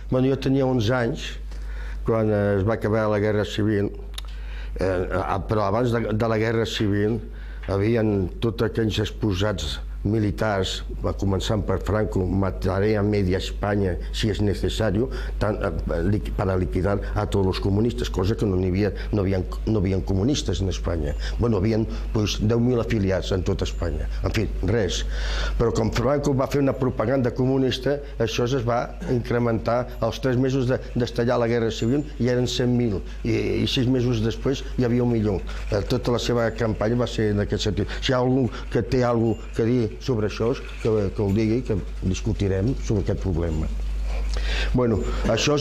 Bueno, jo tenia 11 anys quan es va acabar la Guerra Civil, però abans de la Guerra Civil havien tots aquells exposats militares, començant per Franco, mataré a media España si es necesario, para liquidar a todos los comunistas, cosa que no havien comunistes en Espanya. Bueno, havien 10.000 afiliats en tota Espanya. En fi, res. Però com Franco va fer una propaganda comunista, això es va incrementar. Als 3 mesos d'estallar la Guerra Civil hi eren 100.000 i 6 mesos després hi havia 1 milió. Tota la seva campanya va ser en aquest sentit. Si hi ha algú que té alguna cosa a dir sobre això, que ho digui, que discutirem sobre aquest problema. Bueno, això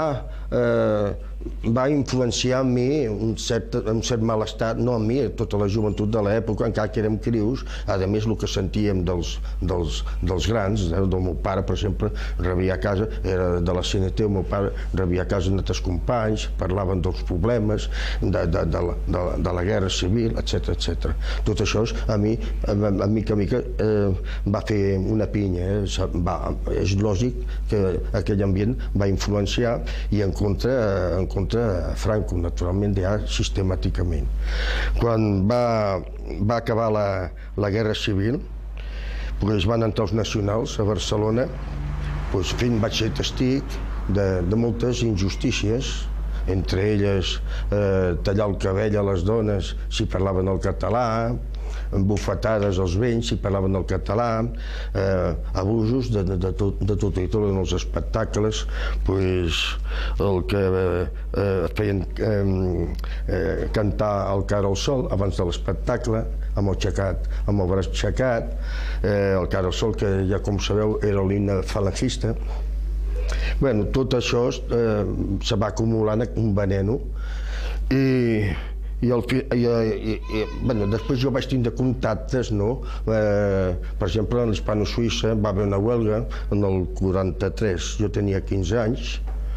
va influenciar en mi un cert malestar, no en mi, tota la joventut de l'època, encara que érem crius, a més el que sentíem dels grans, del meu pare, per exemple, rebia a casa, era de la CNT, el meu pare rebia a casa altres companys, parlaven dels problemes, de la guerra civil, etc. Tot això a mi, mica en mica, va fer una pinya. És lògic que aquell ambient va influenciar i en contra Franco, naturalment, ja sistemàticament. Quan va acabar la Guerra Civil, van entrar els nacionals a Barcelona, vaig ser testig de moltes injustícies, entre elles tallar el cabell a les dones si parlaven el català, bufetades als vells si parlaven el català, abusos de tot i tot en els espectacles, el que feien cantar el cara al sol abans de l'espectacle, amb el braç aixecat, el cara al sol, que ja com sabeu era l'himne falangista. Bé, tot això se va acumulant un veneno i després jo vaig tindre contactes, per exemple, en l'Hispano-Suïssa va haver una huelga en el 43, jo tenia 15 anys.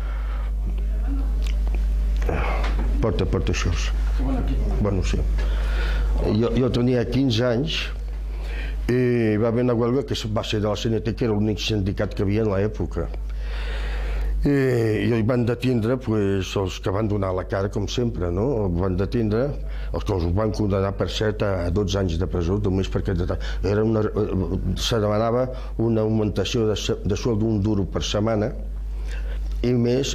Porta això. Bueno, sí. Jo tenia 15 anys i va haver una huelga que va ser de la CNT, que era l'únic sindicat que hi havia en l'època. I van detindre els que van donar la cara, com sempre, no? Van detindre, els que els van condenar, per cert, a 12 anys de presó, només perquè se demanava una augmentació de sueldo d'un duro per setmana i més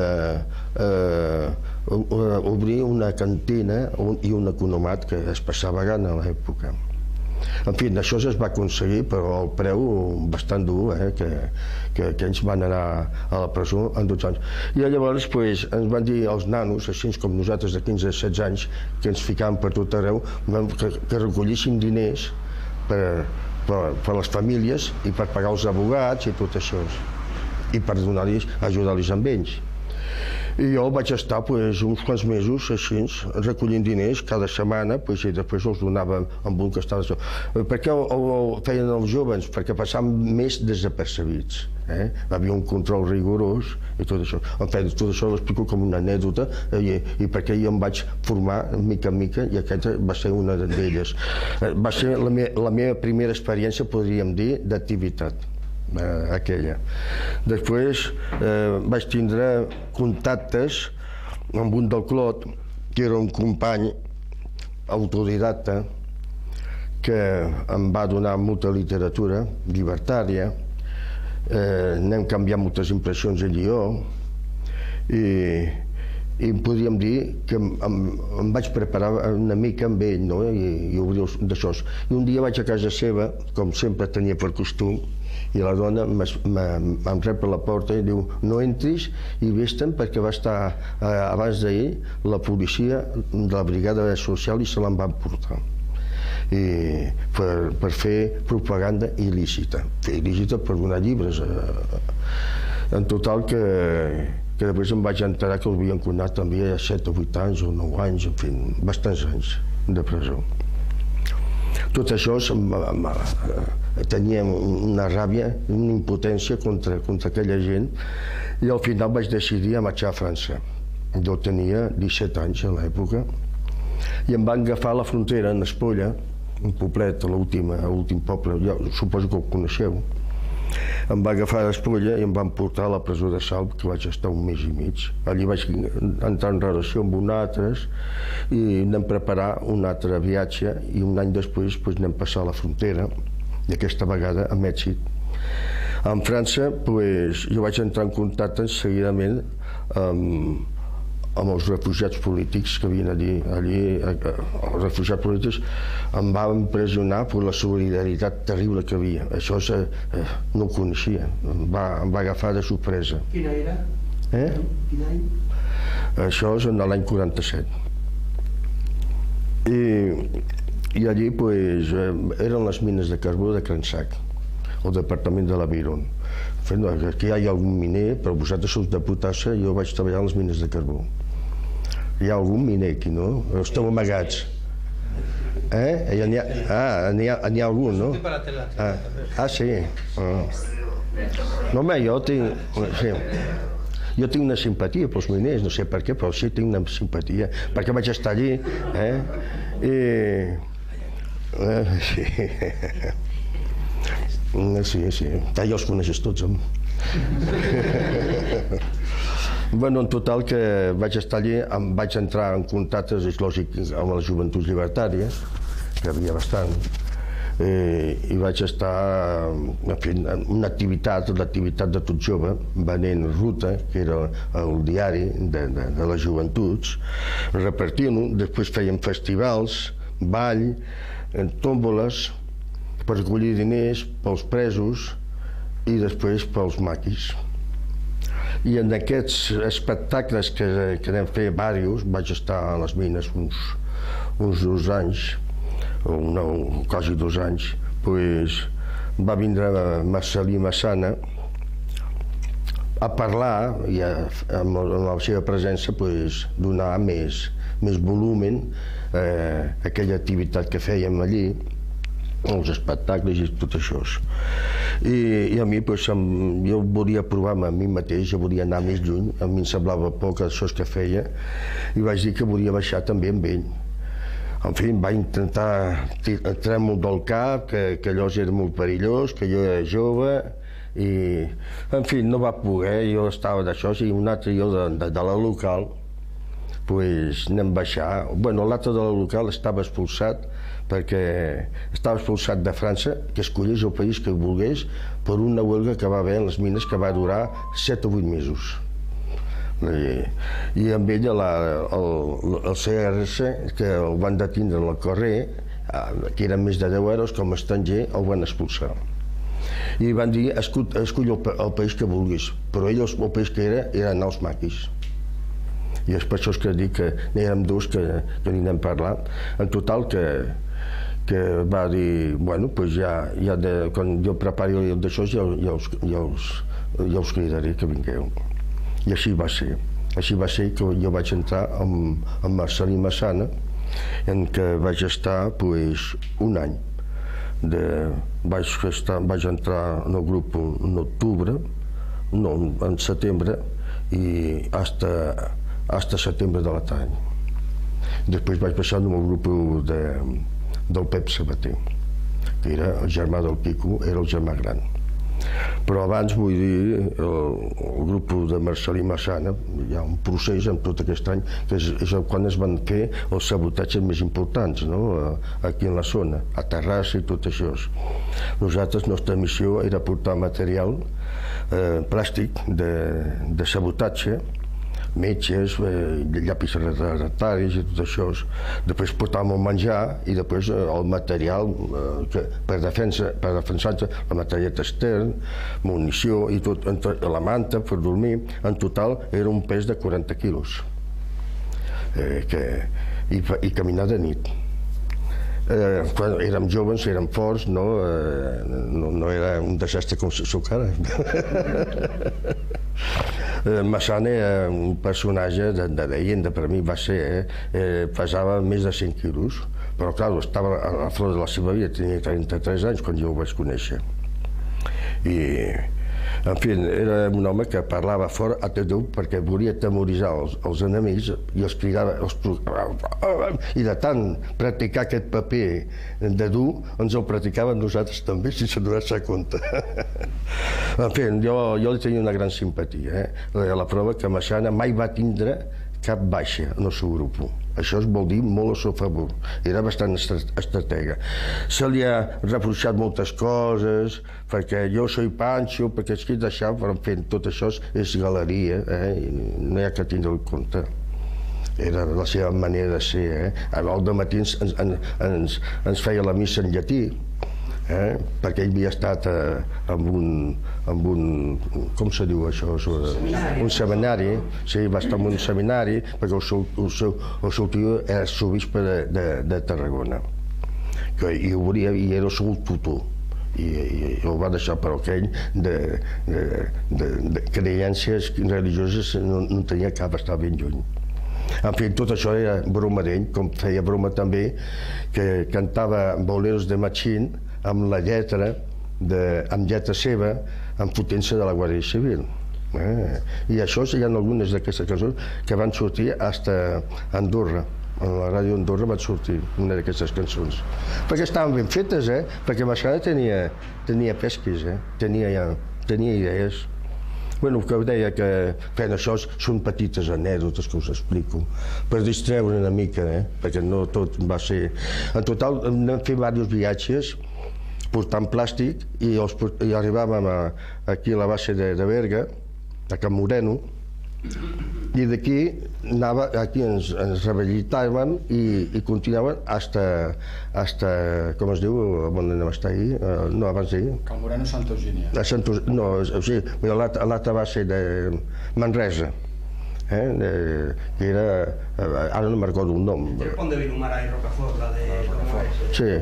obrir una cantina i un economat que es passava gana a l'època. En fi, això es va aconseguir, però el preu bastant dur, que ells van anar a la presó en 12 anys. I llavors ens van dir els nanos, així com nosaltres de 15 a 16 anys, que ens ficàvem per tot arreu, que recollissin diners per les famílies i per pagar els advocats i tot això, i per ajudar-los amb ells. I jo vaig estar uns quants mesos així, recollint diners cada setmana, i després els donava amb un que estava... Per què ho feien els joves? Perquè passaven més desapercebits. Hi havia un control rigorós i tot això. En fi, tot això l'explico com una anècdota i perquè jo em vaig formar mica en mica i aquesta va ser una d'elles. Va ser la meva primera experiència, podríem dir, d'activitat. Aquella. Després vaig tindre contactes amb un del Clot, que era un company autodidacta que em va donar molta literatura llibertària, anem canviant moltes impressions ell i jo, i podríem dir que em vaig preparar una mica amb ell, i obrir d'això. I un dia vaig a casa seva, com sempre tenia per costum, i la dona em rep per la porta i diu: no entris i vés-te'n, perquè va estar abans d'ahir la policia de la brigada social i se l'en van portar per fer propaganda il·lícita. Il·lícita per donar llibres. En total que després em vaig enterar que l'havien condemnat també a 7 o 8 anys o 9 anys, en fi, bastants anys de presó. Tot això tenia una ràbia, una impotència contra aquella gent, i al final vaig decidir a marxar a França. Jo tenia 17 anys a l'època i em van agafar a la frontera, en Espolla, un poblet, l'últim poble, jo suposo que ho coneixeu, Em va agafar d'espolla i em van portar a la presó de Salt, que vaig estar un mes i mig. Allí vaig entrar en relació amb un altre i anem preparar un altre viatge i un any després anem passar la frontera, i aquesta vegada amb èxit. En França jo vaig entrar en contacte seguidament amb els refugiats polítics que havien allí. Els refugiats polítics em van impressionar per la solidaritat terrible que havia. Això no ho coneixia, em va agafar de sorpresa. Quin any era? Quin any? Això és en l'any 47. I allí eren les mines de carbó de Crensac, al departament de l'Aveyron. Aquí hi ha algun miner, però vosaltres sou de Potassa, jo vaig treballar a les mines de carbó. Hi ha algun miner aquí, no? Esteu amagats. N'hi ha algun, no? Sí. No, home, jo tinc una simpatia pels miners, no sé per què, però sí tinc una simpatia, perquè vaig estar allí, Sí, ja els coneixes tots, home. En total que vaig estar allí, vaig entrar en contacte, és lògic, amb les joventuts llibertàries, que havia bastant, i vaig estar en una activitat, l'activitat de tot jove, venent Ruta, que era el diari de les joventuts, repartint-ho, després feien festivals, ball, tòmboles, per recollir diners pels presos i després pels maquis. I en aquests espectacles que vam fer diversos, vaig estar a les mines uns 2 anys, o quasi 2 anys, va vindre Marcel·lí Massana a parlar i amb la seva presència donar més volumen a aquella activitat que fèiem allí, els espectacles i tot això. I a mi, jo volia provar-me a mi mateix, jo volia anar més lluny, a mi em semblava poc això que feia, i vaig dir que volia baixar també amb ell. En fi, va intentar treure-m'ho del cap, que allò era molt perillós, que jo era jove, i, en fi, no va poder, jo estava d'això, i un altre jo de la local, anem a baixar. L'altre de la local estava expulsat, perquè estava expulsat de França, que escollís el país que volgués, per una huelga que va haver en les mines que va durar 7 o 8 mesos. I amb ell, el CRS, que el van detindre en el carrer, que eren més de 10 euros, com a estranger, el van expulsar. I van dir, escull el país que vulguis, però ell el país que era anar als maquis. I és per això que dic que n'hi érem 2 que n'hi anem parlant. En total que va dir, quan jo prepari d'això ja us cridaré que vingueu. I així va ser. Així va ser que jo vaig entrar amb Marcel·lí Massana, en què vaig estar un any. Vaig entrar en el grup en setembre i fins setembre de l'altre any. Després vaig passar en el grup del Pep Sabater, que era el germà del Pico, era el germà gran. Però abans, vull dir, el grup de Marcel·lí Massana, hi ha un procés en tot aquest any, que és quan es van fer els sabotatges més importants, aquí en la zona, a Terrassa i tot això. Nosaltres, nostra missió era portar material plàstic de sabotatge, metges, llapis refractaris i tot això. Després portàvem el menjar i després el material per defensar-se, el material extern, munició i tot, la manta per dormir. En total era un pes de 40 quilos i caminar de nit. Quan érem joves, érem forts, no era un desastre com soc ara. Massana era un personatge de leyenda, per mi va ser, pesava més de 100 quilos, però clar, estava a la flor de la seva vida, tenia 33 anys quan jo ho vaig conèixer. I En fi, era un home que parlava fort a tot perquè volia temoritzar els enemics i els cridava, i de tant practicar aquest paper de dur, ens el practicàvem nosaltres també sense donar-se compte. En fi, jo li tenia una gran simpatia. La prova que Massana mai va tindre cap baixa en el seu grup. Això es vol dir molt a seu favor. Era bastant estratega. Se li ha reproixat moltes coses, perquè jo soy Pancho, perquè és que d'això, però en fi, tot això és galeria, no hi ha que tindre en compte. Era la seva manera de ser. Al dematí ens feia la missa en llatí, perquè ell havia estat en un com se diu això? Un seminari. Sí, va estar en un seminari perquè el seu tio era arxebisbe de Tarragona i ho volia, i era el seu tutor i el va deixar, però aquell de creences religioses no tenia cap, estava ben lluny. En fi, tot això era broma d'ell, com feia broma també que cantava boleros de Machín amb la lletra, amb lletra seva, amb potència de la Guàrdia Civil. I això hi ha algunes d'aquestes cançons que van sortir fins a Andorra. A la ràdio Andorra van sortir una d'aquestes cançons. Perquè estaven ben fetes, perquè Massana tenia pesquis, tenia idees. Bueno, que deia que fent això són petites anècdotes que us explico, per distreure una mica, perquè no tot va ser... En total vam fer diversos viatges portant plàstic i arribàvem aquí a la base de Berga, a Can Moreno, i d'aquí aquí ens rehabilitàvem i continuàvem fins, com es diu, on anem a estar ahir? No, abans d'ahir. Can Moreno, Santa Eugènia. No, sí, a l'altra base de Manresa, que era... Ara no me'n recordo el nom. El pont de Vilomara i Rocafort, la de Rocafort. Sí.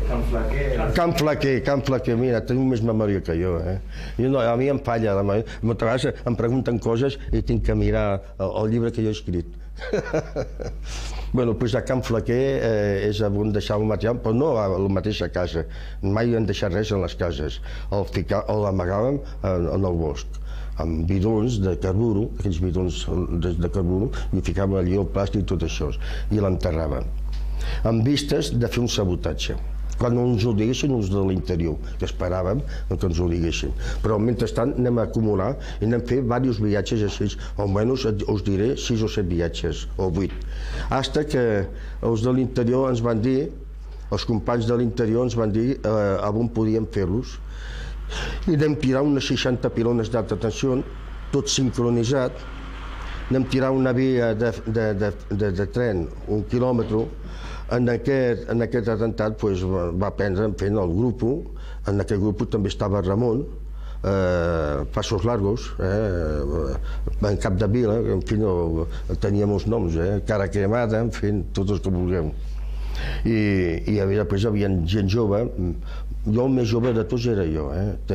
Can Flaquer, mira, teniu més memòria que jo, A mi em falla la memòria. Moltes vegades em pregunten coses i tinc que mirar el llibre que jo he escrit. Bueno, doncs a Can Flaquer és on deixar el material, però no a la mateixa casa. Mai hem deixat res en les cases. L'amagàvem en el bosc, amb bidons de carburo, aquells bidons de carburo, i ficàvem allí el plàstic i tot això, i l'enterràvem, amb vistes de fer un sabotatge. Quan no ens ho diguessin els de l'interior, que esperàvem que ens ho diguessin. Però mentrestant anem a acumular i anem a fer diversos viatges així, almenys us diré 6 o 7 viatges, o 8. Fins que els de l'interior ens van dir, els companys de l'interior ens van dir on podíem fer-los. I anem tirar unes 60 pilones d'alta tensió, tot sincronitzat, anem tirar una via de tren, 1 quilòmetre. En aquest atemptat va prendre fent el grup. En aquest grup també estava Ramon, Passos Largos, en Capdevila, en fi, tenia molts noms, Cara Cremada, en fi, tots els que vulgueu. I després hi havia gent jove. Jo el més jove de tots era jo,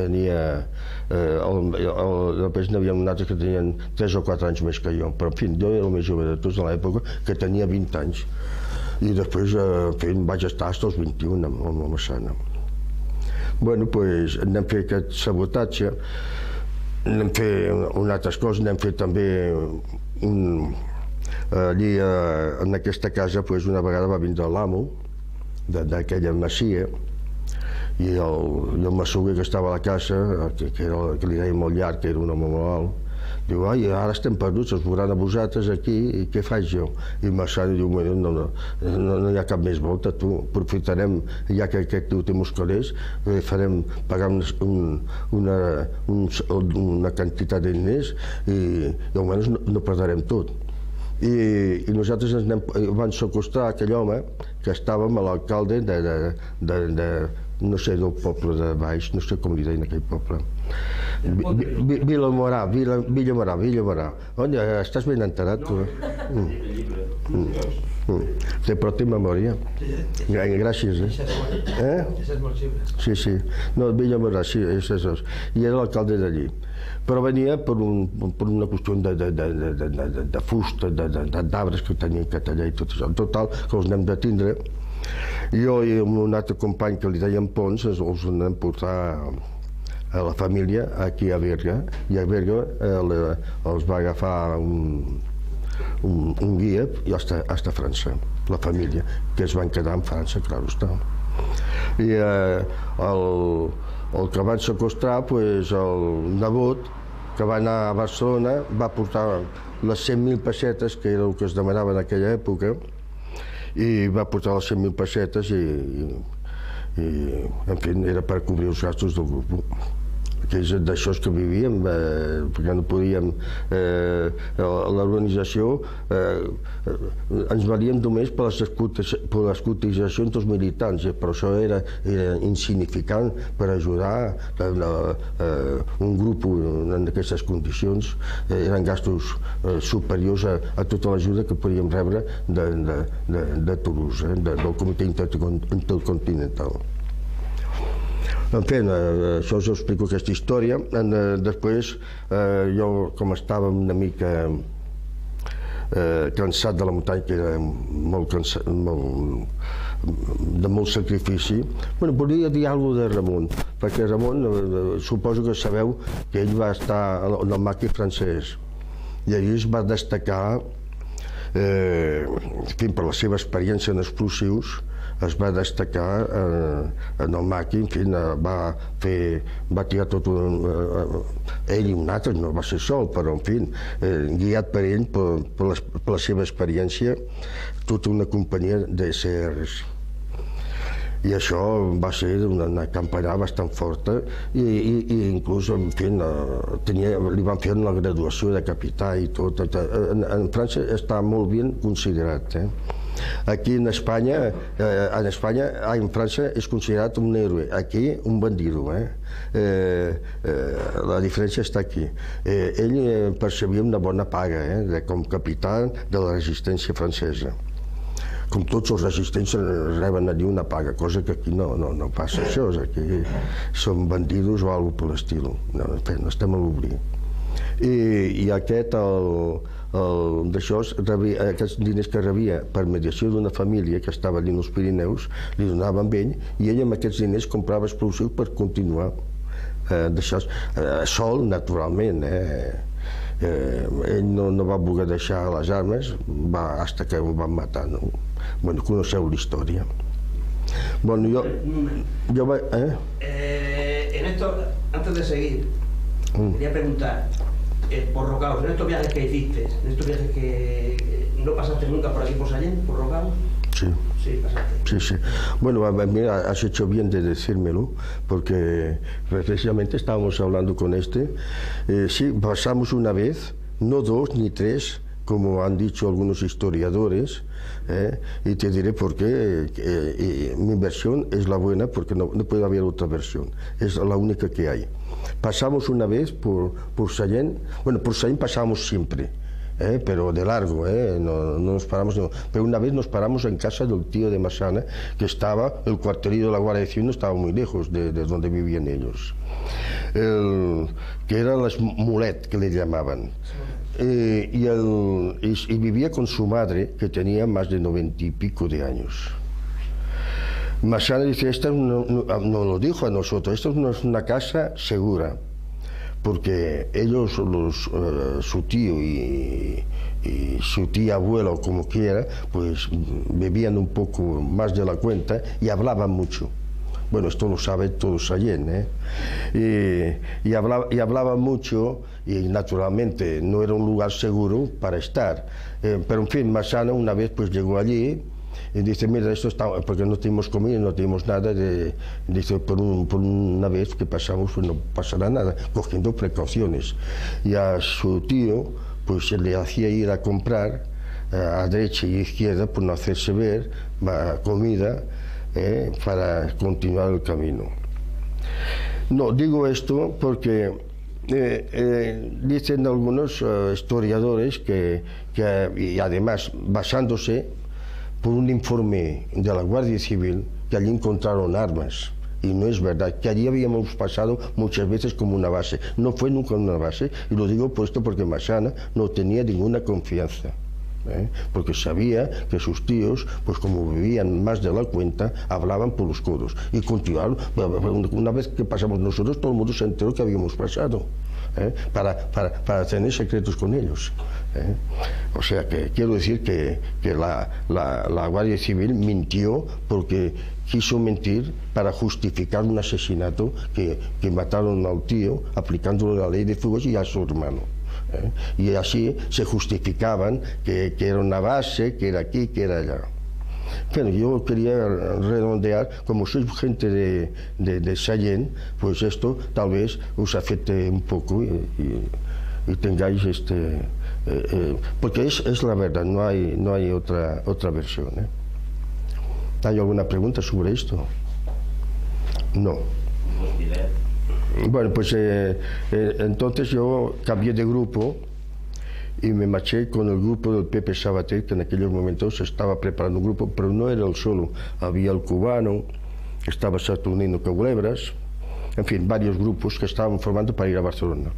després n'hi havia un altre que tenien 3 o 4 anys més que jo, però en fi, jo era el més jove de tots a l'època, que tenia 20 anys. I després vaig estar fins als 21 amb la Massana. Bueno, doncs anem a fer aquest sabotatge, anem a fer unes altres coses, anem a fer també allí en aquesta casa una vegada va vindre l'amo d'aquella masia i el massoguer que estava a la casa, que li deia molt llarg, que era un home molt alt, diu, ai, ara estem perduts, es veuran a vosaltres aquí, i què faig jo? I Massana diu, no hi ha cap més volta, tu, aprofitarem, ja que aquest ho té muscalers, farem pagar una quantitat de diners i almenys no perdrem tot. I nosaltres ens vam s'acostar a aquell home que estàvem a l'alcalde no sé, del poble de baix, no sé com li deien aquell poble. Vilamorà. Estàs ben enterat, tu? Però té memòria. Gràcies, Sí. No, Vilamorà, sí, és això. I era l'alcalde d'allí. Però venia per una qüestió de fusta, d'arbres que tenien que tallar i tot això. En total, que els anem de tindre. Jo i un altre company que li deien Pons els anem portar a la família aquí a Berga, i a Berga els va agafar un guia i hasta França, la família, que es van quedar en França, clar està. I el que van seqüestrar, el nebot, que va anar a Barcelona, va portar les 100.000 pessetes, que era el que es demanava en aquella època, i va portar les 100.000 pessetes i, en fi, era per cobrir els gastos del grup. D'això que vivíem, perquè no podíem... L'organització ens valíem només per les cotitzacions dels militants, però això era insignificant per ajudar un grup en aquestes condicions. Eren gastos superiors a tota l'ajuda que podíem rebre de Toulouse, del Comitè Intercontinental. En fi, això us explico aquesta història. Després, jo, com estava una mica cansat de la muntanya, que era de molt sacrifici, volia dir alguna cosa de Ramon, perquè Ramon, suposo que sabeu que ell va estar en el maqui francès, i allí es va destacar, per la seva experiència en explosius, es va destacar en el maqui, en fi, va tirar tot ell i un altre, no va ser sol, però en fi, guiat per ell, per la seva experiència, tota una companyia de SRs. I això va ser una campanya bastant forta i inclús, en fi, li van fer la graduació de capità i tot. En França està molt ben considerat. Aquí en Espanya, en França és considerat un héroe, aquí un bandido. La diferència està aquí. Ell percebia una bona paga com capità de la resistència francesa. Com tots els resistents reben allí una paga, cosa que aquí no passa això, aquí són bandidos o alguna per l'estil, no estem a l'obrir. I aquest, aquests diners que rebia per mediació d'una família que estava allà als Pirineus, li donaven ell, i ell amb aquests diners comprava explosius per continuar sol, naturalment. Ell no va voler deixar les armes fins que ho van matar. Coneixeu la història. En esto, antes de seguir, quería preguntar, por Rocaos, en estos viajes que hiciste, en estos viajes que no pasaste nunca por aquí por Sallent, por Rocaos. Sí. Sí, pasaste. Sí. Bueno, mira, has hecho bien de decírmelo, porque precisamente estábamos hablando con sí, pasamos una vez, no dos ni tres, como han dicho algunos historiadores, y te diré por qué. Mi versión es la buena, porque no puede haber otra versión, es la única que hay. Pasamos una vez por Sallent, por Sallent pasamos siempre, pero de largo, no nos paramos, pero una vez nos paramos en casa del tío de Massana, que estaba, el cuartelillo de la Guardia Civil no estaba muy lejos de donde vivían ellos, que eran las Mulet, que le llamaban. Y vivía con su madre, que tenía más de 90 y pico de años. Massana dice, no lo dijo a nosotros, esta no es una casa segura, porque ellos, su tío y su tía abuela, o como quiera, pues bebían un poco más de la cuenta y hablaban mucho. Bueno, esto lo sabe todo Sallent, y hablaban mucho, y naturalmente no era un lugar seguro para estar. Pero en fin, Massana una vez pues llegó allí y dice, mira, esto está, porque no teníamos comida, no teníamos nada, dice, por una vez que pasamos, pues no pasará nada, cogiendo precauciones. Y a su tío pues le hacía ir a comprar a derecha y izquierda, por no hacerse ver, comida, para continuar el camino. No, digo esto porque dicen algunos historiadores y además basándose por un informe de la Guardia Civil, que allí encontraron armas. Y no es verdad, que allí habíamos pasado muchas veces como una base. No fue nunca una base, y lo digo por esto porque Massana no tenía ninguna confianza porque sabía que sus tíos, pues como vivían más de la cuenta, hablaban por los codos. Y continuaron, una vez que pasamos nosotros, todo el mundo se enteró que habíamos pasado, para tener secretos con ellos. O sea, que quiero decir que la Guardia Civil mintió porque quiso mentir para justificar un asesinato que mataron al tío aplicándole la ley de fugas y a su hermano. Y así se justificaban que era una base, que era aquí, que era allá. Pero yo quería redondear, como sois gente de Sallent, pues esto tal vez os afecte un poco y tengáis porque es la verdad, no hay otra versión. ¿Hay alguna pregunta sobre esto? No. Bueno, pues entonces yo cambié de grupo y me marché con el grupo del Pepe Sabater, que en aquellos momentos estaba preparando un grupo, pero no era el solo. Había el cubano, estaba Saturnino Culebras, en fin, varios grupos que estaban formando para ir a Barcelona.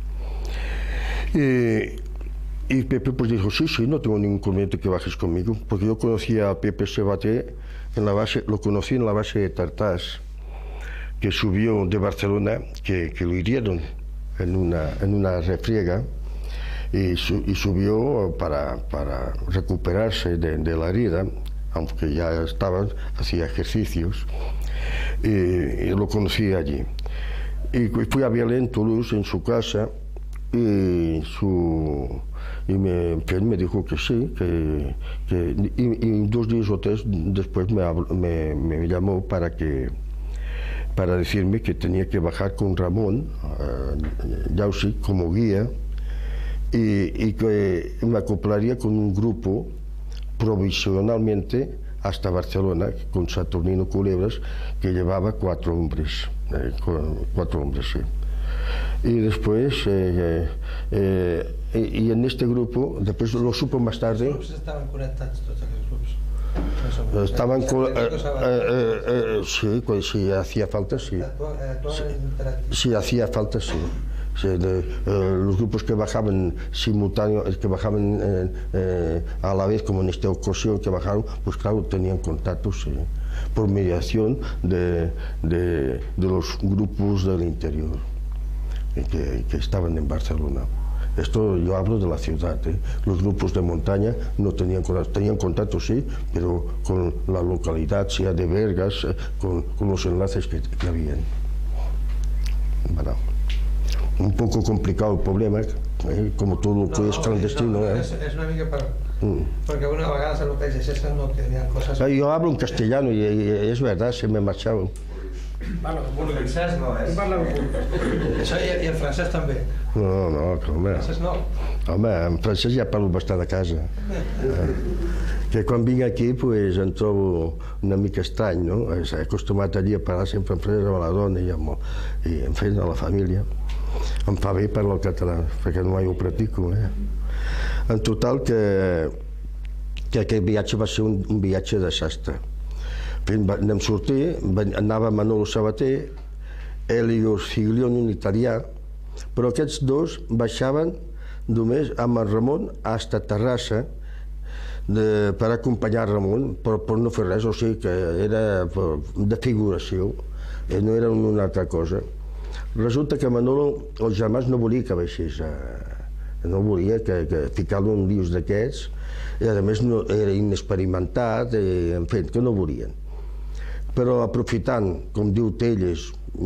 Y Pepe pues dijo, sí, no tengo ningún inconveniente que bajes conmigo, porque yo conocía a Pepe Sabater lo conocí en la base de Tartàs, que subió de Barcelona, que lo hirieron en una refriega, y subió para recuperarse de la herida, aunque ya hacía ejercicios, y lo conocí allí. Y fui a verle en Toulouse, en su casa, y me dijo que sí, y 2 días o 3 después me llamó para decirme que tenía que bajar con Ramón Jausi como guía y que me acoplaría con un grupo provisionalmente hasta Barcelona con Saturnino Culebras, que llevaba 4 hombres, 4 hombres, sí. Y después, y en este grupo, después lo supo más tarde. Els grups estaven connectats, tots aquests grups? Estaban sí, si hacía falta, sí. Si hacía falta, sí. Los grupos que bajaban simultáneos, que bajaban a la vez, como en esta ocasión que bajaron, pues claro, tenían contactos por mediación de los grupos del interior que estaban en Barcelona. Esto yo hablo de la ciudad. Los grupos de montaña no tenían contactos, sí, pero con la localidad, sea de Bergas, con los enlaces que habían. Bueno, un poco complicado el problema, como todo lo que es clandestino. És una mica perquè una vegada el que llegeixen no tenien coses... Yo hablo en castellano y es verdad, se me marcharon. El francès no és. Això i el francès també. No, home. El francès no. Home, en francès ja parlo bastant a casa. Que quan vinc aquí pues, em trobo una mica estrany, no? He acostumat allí a parlar sempre en francès amb la dona i en fet a la família. Em fa bé parlar el català, perquè no mai ho practico. En total que aquest viatge va ser un viatge de desastre. Anem sortir, anava Manolo Sabater, Elio Siglioni, un italià, però aquests dos baixaven només amb el Ramon fins a Terrassa per acompanyar Ramon, però per no fer res, o sigui que era de figuració, no era una altra cosa. Resulta que Manolo, els germans, no volia que baixés, no volia que ficar-lo en lius d'aquests, i a més era inexperimentat, en fi, que no volien. Però aprofitant, com diu Telles,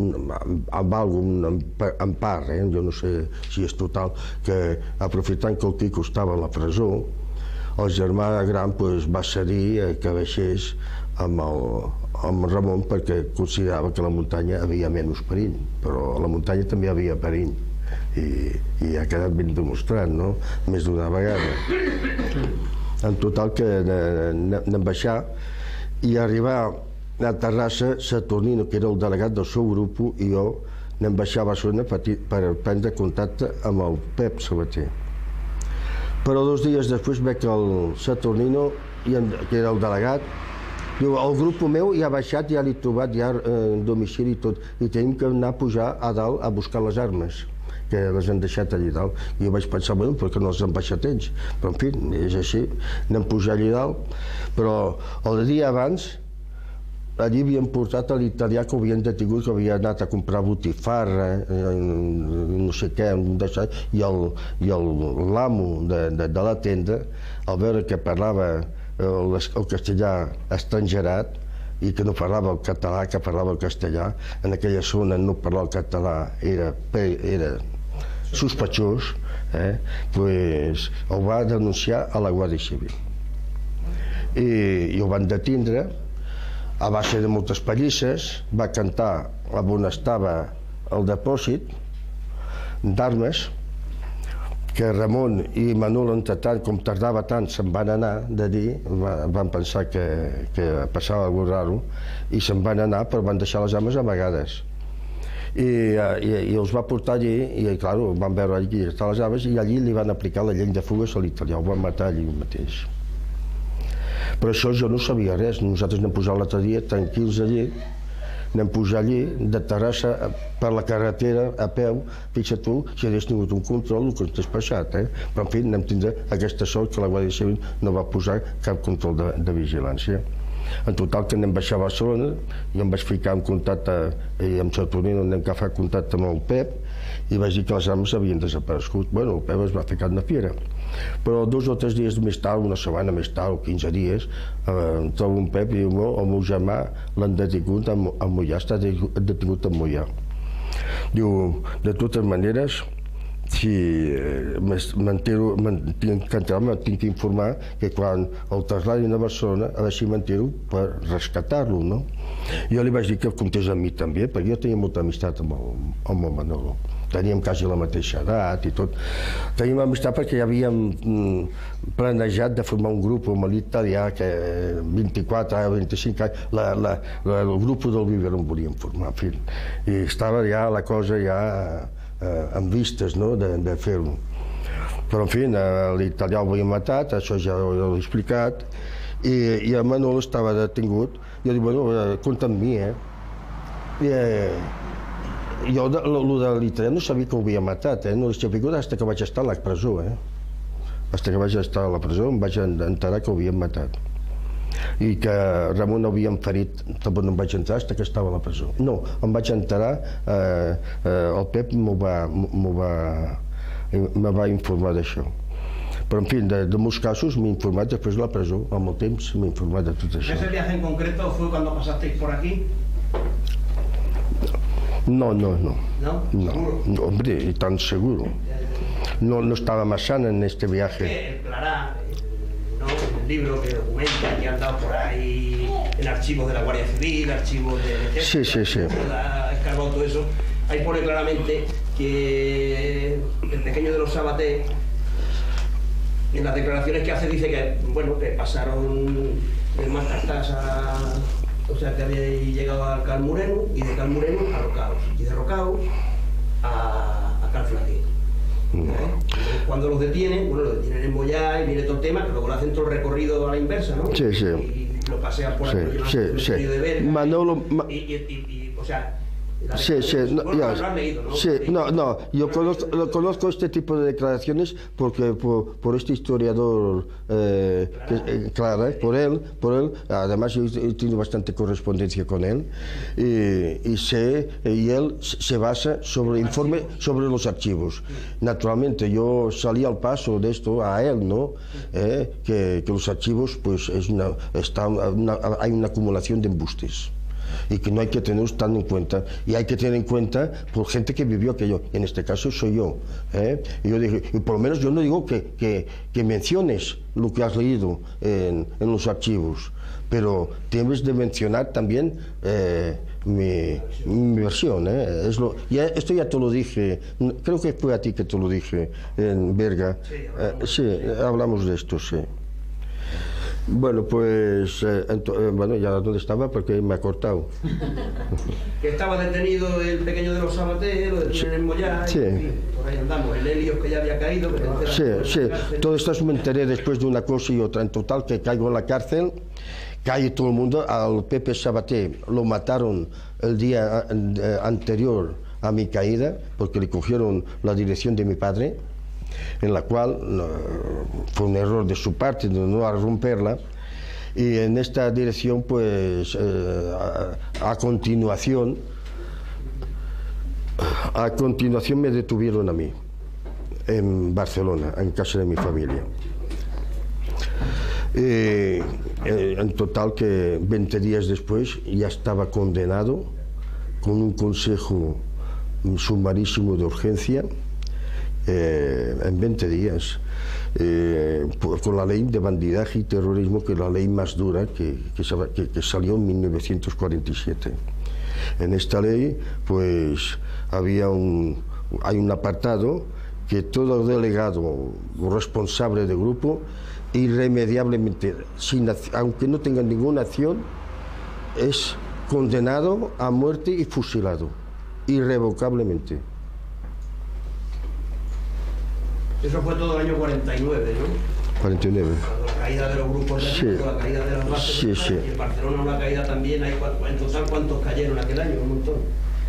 en part, jo no sé si és total, que aprofitant que el Quico estava a la presó, el germà gran va cedir que baixés amb el Ramon perquè considerava que a la muntanya havia menys perill, però a la muntanya també hi havia perill i ha quedat ben demostrat, no? Més d'una vegada. En total que anem baixar i arribar a Terrassa, Saturnino, que era el delegat del seu grup, i jo anem baixar a Barcelona per prendre contacte amb el Pep Sabater. Però 2 dies després veig que el Saturnino, que era el delegat, diu, el grup meu ja ha baixat, ja l'he trobat, ja en domicili i tot, i tenim que anar a pujar a dalt a buscar les armes. que les han deixat allà dalt. I jo vaig pensar, bueno, per què no els han baixat ells? Però, en fi, és així, anem a pujar allà dalt. Però el dia abans, allí havien portat a l'italià que havien detingut, que havia anat a comprar botifarra, no sé què, i l'amo de la tenda, al veure que parlava el castellà estrangerat i que no parlava el català, que parlava el castellà, en aquella zona no parlar el català era sospechós, pues ho va denunciar a la Guàrdia Civil. I ho van detindre a base de moltes pallisses, va cantar on estava el depòsit d'armes, que Ramon i Manolo, entre tant, com tardava tant, se'n van anar de dir, van pensar que passava alguna cosa raro, i se'n van anar, però van deixar les armes amagades. I els va portar allí, i clar, van veure allí que estaven les armes, i allí li van aplicar la llei de fugues a l'italià, ho van matar allí mateix. Però això jo no sabia res, nosaltres anem posar l'altre dia tranquils allí, anem pujar allí, de Terrassa per la carretera, a peu, fixa't tu, si hagués tingut un control, el que t'has passat, però en fi, anem tindre aquesta sort que la Guàrdia Civil no va posar cap control de vigilància. En total, que anem baixar a Barcelona, jo em vaig ficar en contacte amb Saturnino, anem a agafar contacte amb el Pep, i vaig dir que les armes havien desaparegut. Bueno, el Pep es va ficar en la fiera. Però 2 o 3 dies més tard, una setmana més tard, o 15 dies, trobo un Pep i diu, el meu germà l'han detingut a Moià, està detingut a Moià. Diu, de totes maneres, si m'entero, tinc que informar que quan el trasladin a Barcelona ha de ser m'entero per rescatar-lo, no? Jo li vaig dir que comptés amb mi també, perquè jo tenia molta amistat amb el Manolo. Teníem quasi la mateixa edat i tot. Teníem amistat perquè ja havíem planejat de formar un grup amb l'italià, que 24 o 25 anys, el grup del Biberón volíem formar, en fi. I estava ja la cosa ja amb vistes, no?, de fer-ho. Però, en fi, l'italià ho havia matat, això ja ho he explicat, i el Manolo estava detingut. Jo dic, bueno, compta amb mi, Jo, el de l'italià no sabia que ho havia matat, no l'he sabut fins que vaig estar a la presó, Fins que vaig estar a la presó em vaig enterar que ho havien matat. I que Ramon ho havien ferit, tampoc no em vaig enterar fins que estava a la presó. No, em vaig enterar, el Pep me va informar d'això. Però, en fi, de molts casos m'he informat després de la presó, amb el temps m'he informat de tot això. ¿Ese viaje en concreto fue cuando pasasteis por aquí? No. ¿No? No, hombre, y tan seguro. No estaba más sana en este viaje. El Clará, ¿no?, el libro que documenta, que ha andado por ahí en archivos de la Guardia Civil, archivos de Ejército, Sí. Ha escarbado todo eso. Ahí pone claramente que el pequeño de los Sabaté, en las declaraciones que hace, dice que, bueno, que pasaron de Mascartás o sea, que había llegado a Cal Moreno, y de Cal Moreno a Rocaos, y de Rocaos a Cal Flaquín. Cuando los detienen, bueno, los detienen en Moyá y viene todo el tema, que luego le hacen todo el recorrido a la inversa, ¿no? Sí. Y lo pasean por aquí, Sí. de Berga, Manolo... o sea... Sí, no, yo conozco este tipo de declaraciones porque por este historiador, Clara, por él, además yo he tenido bastante correspondencia con él, y él se basa sobre el informe sobre los archivos. Naturalmente yo salí al paso de esto a él, ¿no? Que los archivos, pues hay una acumulación de embustes, y que no hay que tenerlos tan en cuenta, y hay que tener en cuenta por gente que vivió aquello, en este caso soy yo. Y yo dije, y por lo menos yo no digo que menciones lo que has leído en los archivos, pero debes de mencionar también mi versión. Esto ya te lo dije, creo que fue a ti que te lo dije en Berga. Sí, hablamos de esto, sí. Bueno, pues, bueno, ya dónde estaba porque me ha cortado. Que estaba detenido el pequeño de los Sabaté, lo detienen en Moyá, sí. Y por ahí andamos, el Helios que ya había caído. Sí. Todo esto me enteré después de una cosa y otra. En total, que caigo en la cárcel, cae todo el mundo. Al Pepe Sabaté lo mataron el día anterior a mi caída, porque le cogieron la dirección de mi padre, en la cual fue un error de su parte de no romperla, y en esta dirección pues a continuación me detuvieron a mí en Barcelona, en casa de mi familia. En total que 20 días después ya estaba condenado con un consejo sumarísimo de urgencia en 20 días con la ley de bandidaje y terrorismo, que es la ley más dura que salió en 1947. En esta ley pues hay un apartado que todo delegado o responsable de grupo irremediablemente, aunque no tenga ninguna acción, es condenado a muerte y fusilado, irrevocablemente. Eso fue todo el año 49, ¿no? 49. La caída de los grupos de sí. La caída de las bases, sí, sí. Y en Barcelona una caída también. En total, ¿cuántos cayeron aquel año? Un montón.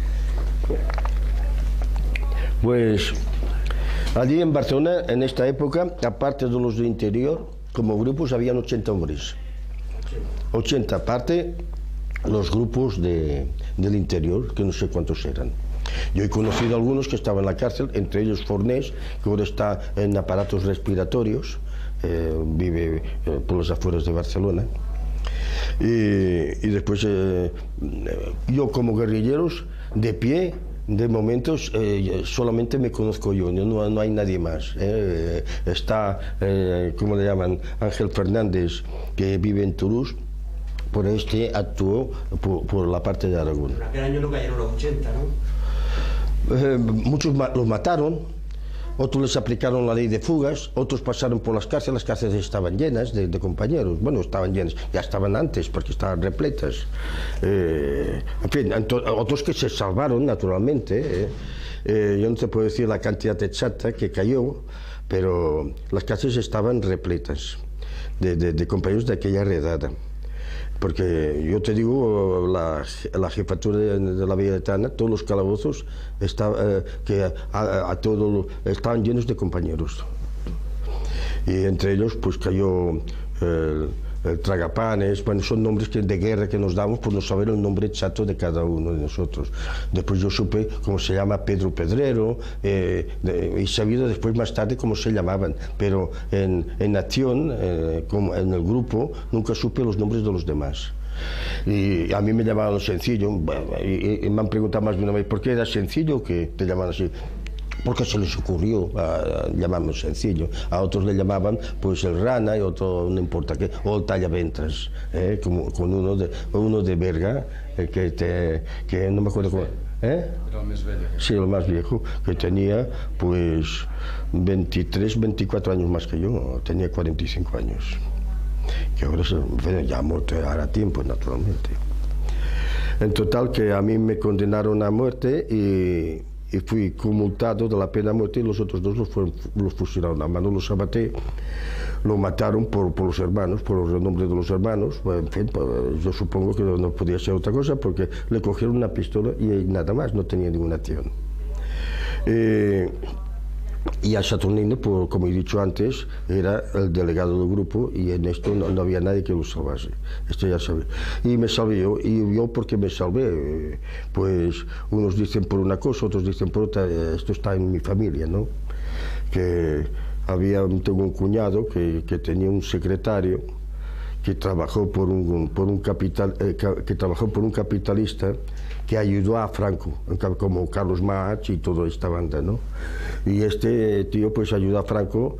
Pues allí en Barcelona, en esta época, aparte de los de interior, como grupos habían 80 hombres. 80, aparte los grupos del interior, que no sé cuántos eran. Yo he conocido a algunos que estaban en la cárcel, entre ellos Fornés, que ahora está en aparatos respiratorios, vive por las afueras de Barcelona. Y después yo como guerrilleros, de pie, de momentos, solamente me conozco yo, no hay nadie más. Está, ¿cómo le llaman? Ángel Fernández, que vive en Toulouse. Por este actuó por la parte de Aragón. En aquel año no cayeron los 80, ¿no? Muchos los mataron, otros les aplicaron la ley de fugas, otros pasaron por las cárceles estaban llenas de compañeros. Bueno, estaban llenas, ya estaban antes porque estaban repletas. En fin, otros que se salvaron naturalmente. Yo no te puedo decir la cantidad exacta que cayó, pero las cárceles estaban repletas de compañeros de aquella redada. Porque yo te digo, la jefatura de la Valletana, todos los calabozos estaban llenos de compañeros. Y entre ellos pues cayó el Tragapanes. Bueno, son nombres de guerra que nos damos por no saber el nombre exacto de cada uno de nosotros. Después yo supe cómo se llama Pedro Pedrero, y sabido después más tarde cómo se llamaban, pero en acción, como en el grupo, nunca supe los nombres de los demás. Y a mí me llamaban Sencillo, y me han preguntado más de una vez, ¿por qué era Sencillo que te llamaban así? Porque se les ocurrió llamarme Sencillo. A otros le llamaban pues el Rana, y otro no importa qué, o el Tallaventras, como con uno de Berga, que no me acuerdo cómo. Era el más viejo. Sí, el más viejo, que tenía pues 23, 24 años más que yo, tenía 45 años. Que ahora ya ha muerto, hará tiempo, naturalmente. En total, que a mí me condenaron a muerte y fui conmutado de la pena de muerte, y los otros dos los fusilaron. A Manolo Sabaté lo mataron por los hermanos, por el renombre de los hermanos. En fin, yo supongo que no podía ser otra cosa, porque le cogieron una pistola y nada más, no tenía ninguna acción. Y a Saturnino, como he dicho antes, era el delegado del grupo, y en esto no había nadie que lo salvase. Esto ya sabía. Y me salvé yo. Y yo, ¿por qué me salvé? Pues unos dicen por una cosa, otros dicen por otra. Esto está en mi familia, ¿no? Que tengo un cuñado que tenía un secretario que trabajó por un capitalista que ayudó a Franco, como Carlos Maach y toda esta banda, ¿no? Y este tío pues ayudó a Franco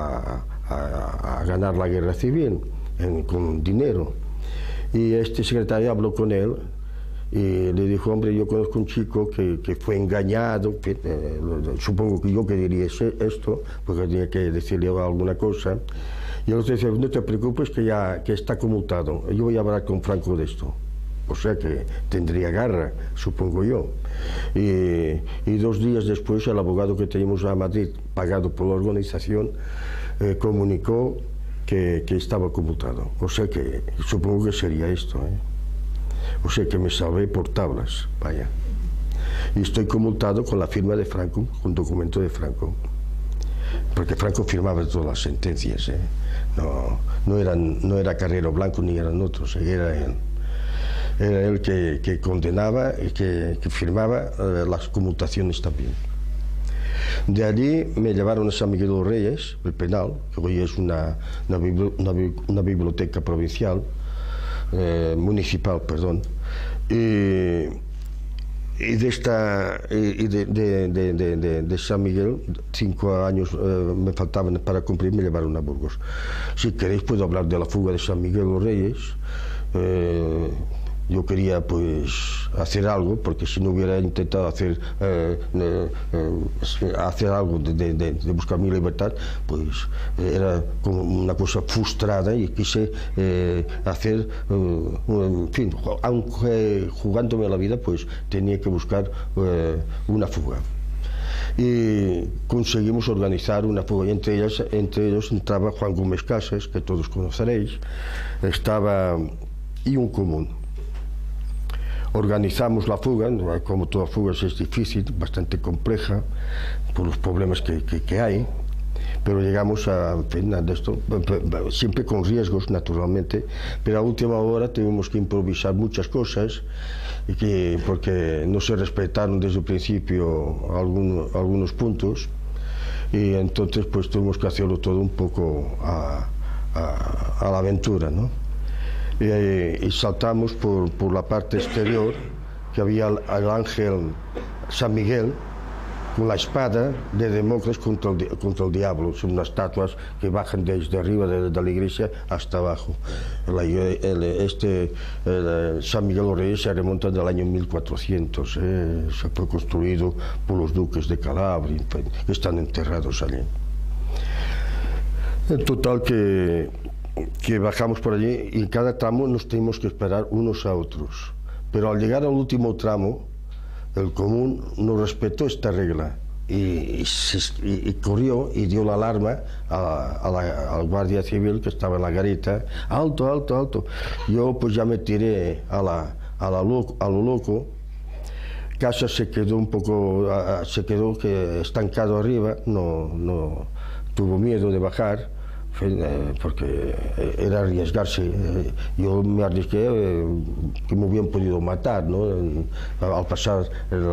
a ganar la guerra civil con dinero. Y este secretario habló con él y le dijo, hombre, yo conozco un chico que fue engañado, supongo que yo que diría esto, porque tenía que decirle alguna cosa. Y el otro dice, no te preocupes que está conmutado, yo voy a hablar con Franco de esto. O sea que tendría garra, supongo yo. Y 2 días después el abogado que teníamos a Madrid, pagado por la organización, comunicó que estaba conmutado. O sea que supongo que sería esto, O sea que me salvé por tablas, vaya. Y estoy conmutado con la firma de Franco, con documento de Franco. Porque Franco firmaba todas las sentencias, ¿eh? No era Carrero Blanco ni eran otros, era él. Era él que condenaba y que firmaba las conmutaciones también. De allí me llevaron a San Miguel de los Reyes, el penal, que hoy es una biblioteca provincial, municipal, perdón. Y de San Miguel, 5 años me faltaban para cumplir, me llevaron a Burgos. Si queréis puedo hablar de la fuga de San Miguel de los Reyes. Yo quería pues hacer algo, porque si no hubiera intentado hacer algo de buscar mi libertad, pues era como una cosa frustrada y quise hacer, en fin, aunque jugándome la vida, pues tenía que buscar una fuga. Y conseguimos organizar una fuga, y entre ellos entraba Juan Gómez Casas, que todos conoceréis, y un común. Organizamos la fuga, como toda fuga es difícil, bastante compleja, por los problemas que hay, pero llegamos a esto, siempre con riesgos, naturalmente, pero a última hora tuvimos que improvisar muchas cosas, porque no se respetaron desde el principio algunos puntos, y entonces pues tuvimos que hacerlo todo un poco a la aventura, ¿no? Y saltamos por la parte exterior, que había el ángel San Miguel con la espada de Demócrates contra el diablo. Son unas estatuas que bajan desde arriba de la iglesia hasta abajo. San Miguel de los Reyes se remonta del año 1400, se fue construido por los duques de Calabria, que están enterrados allí. En total que bajamos por allí y en cada tramo nos tenemos que esperar unos a otros. Pero al llegar al último tramo, el común no respetó esta regla y corrió y dio la alarma al guardia civil que estaba en la garita. Alto, alto, alto. Yo pues ya me tiré a lo loco. Casas se quedó estancado arriba, no tuvo miedo de bajar, porque era arriesgarse. Yo me arriesgué, que me hubieran podido matar, ¿no? Al pasar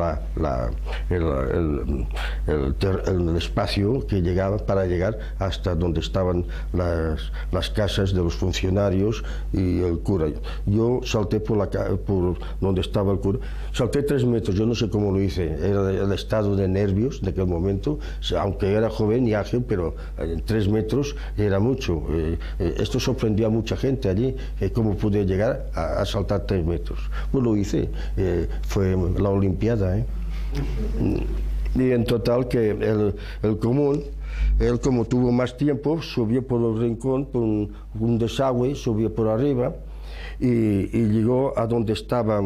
el espacio que llegaba para llegar hasta donde estaban las casas de los funcionarios y el cura. Yo salté por donde estaba el cura, salté 3 metros, yo no sé cómo lo hice, era el estado de nervios de aquel momento, aunque era joven y ágil, pero en 3 metros era mucho. Esto sorprendió a mucha gente allí, cómo pude llegar a saltar 3 metros. Pues lo hice, fue la Olimpiada, ¿eh? Y en total que el común, él como tuvo más tiempo, subió por el rincón, por un desagüe, subió por arriba y llegó a donde estaba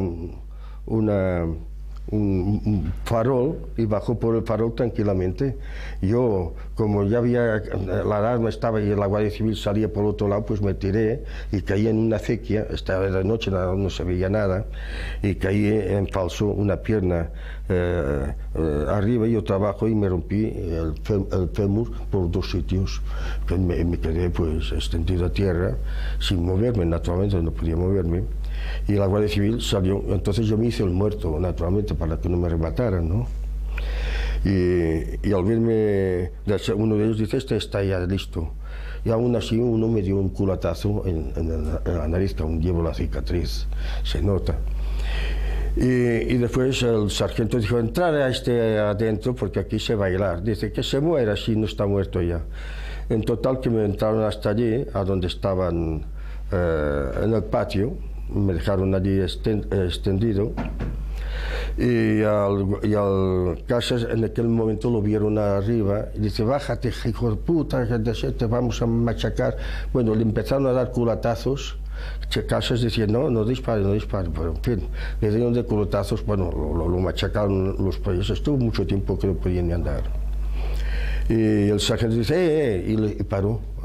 un farol y bajó por el farol tranquilamente. Yo, como ya había, la alarma estaba y la Guardia Civil salía por otro lado, pues me tiré y caí en una acequia, estaba de noche, no se veía nada, y caí en falso, una pierna arriba y otra abajo, y me rompí el fémur por 2 sitios. Me quedé pues extendido a tierra, sin moverme, naturalmente no podía moverme. Y la Guardia Civil salió, entonces yo me hice el muerto, naturalmente, para que no me remataran, ¿no? Y al verme, uno de ellos dice, este está ya listo. Y aún así uno me dio un culatazo en la nariz, que aún llevo la cicatriz, se nota. Y después el sargento dijo, entrar a adentro porque aquí se va a bailar. Dice, que se muera si no está muerto ya. En total que me entraron hasta allí, a donde estaban en el patio, me dejaron allí extendido, y al Casas en aquel momento lo vieron arriba y dice, bájate, hijo de puta, te vamos a machacar. Bueno, le empezaron a dar culatazos. Casas decía, no dispare, pero en fin, le dieron de culatazos, bueno, lo machacaron los países, estuvo mucho tiempo que no podía ni andar. Y el sargento dice, y paró.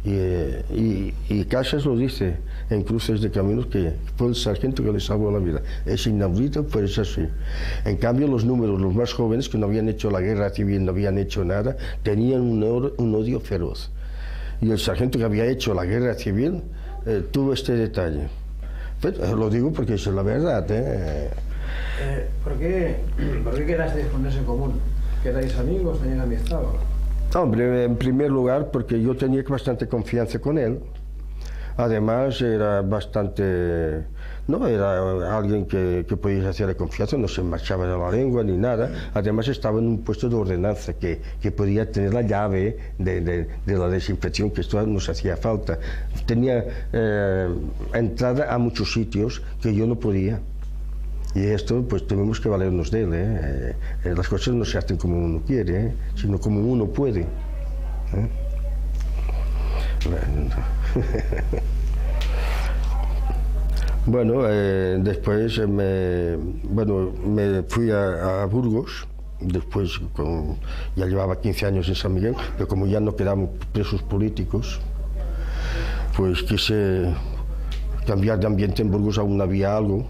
Y Casas lo dice en Cruces de Caminos, que fue el sargento que le salvó la vida. Es inaudito, pero es así. En cambio, los números, los más jóvenes, que no habían hecho la guerra civil, no habían hecho nada, tenían un odio feroz. Y el sargento que había hecho la guerra civil tuvo este detalle. Pero, lo digo porque es la verdad. ¿Por qué quedasteis con ese común? ¿Quedáis amigos? ¿Tenéis amistad? Hombre, en primer lugar porque yo tenía bastante confianza con él. Además era bastante... No era alguien que podías hacerle confianza, no se marchaba de la lengua ni nada. Además estaba en un puesto de ordenanza que podía tener la llave de la desinfección, que esto nos hacía falta. Tenía entrada a muchos sitios que yo no podía. Y esto, pues tuvimos que valernos de él. Las cosas no se hacen como uno quiere, sino como uno puede. Bueno, después me fui a Burgos. Después, ya llevaba 15 años en San Miguel, pero como ya no quedamos presos políticos, pues quise cambiar de ambiente. En Burgos aún había algo.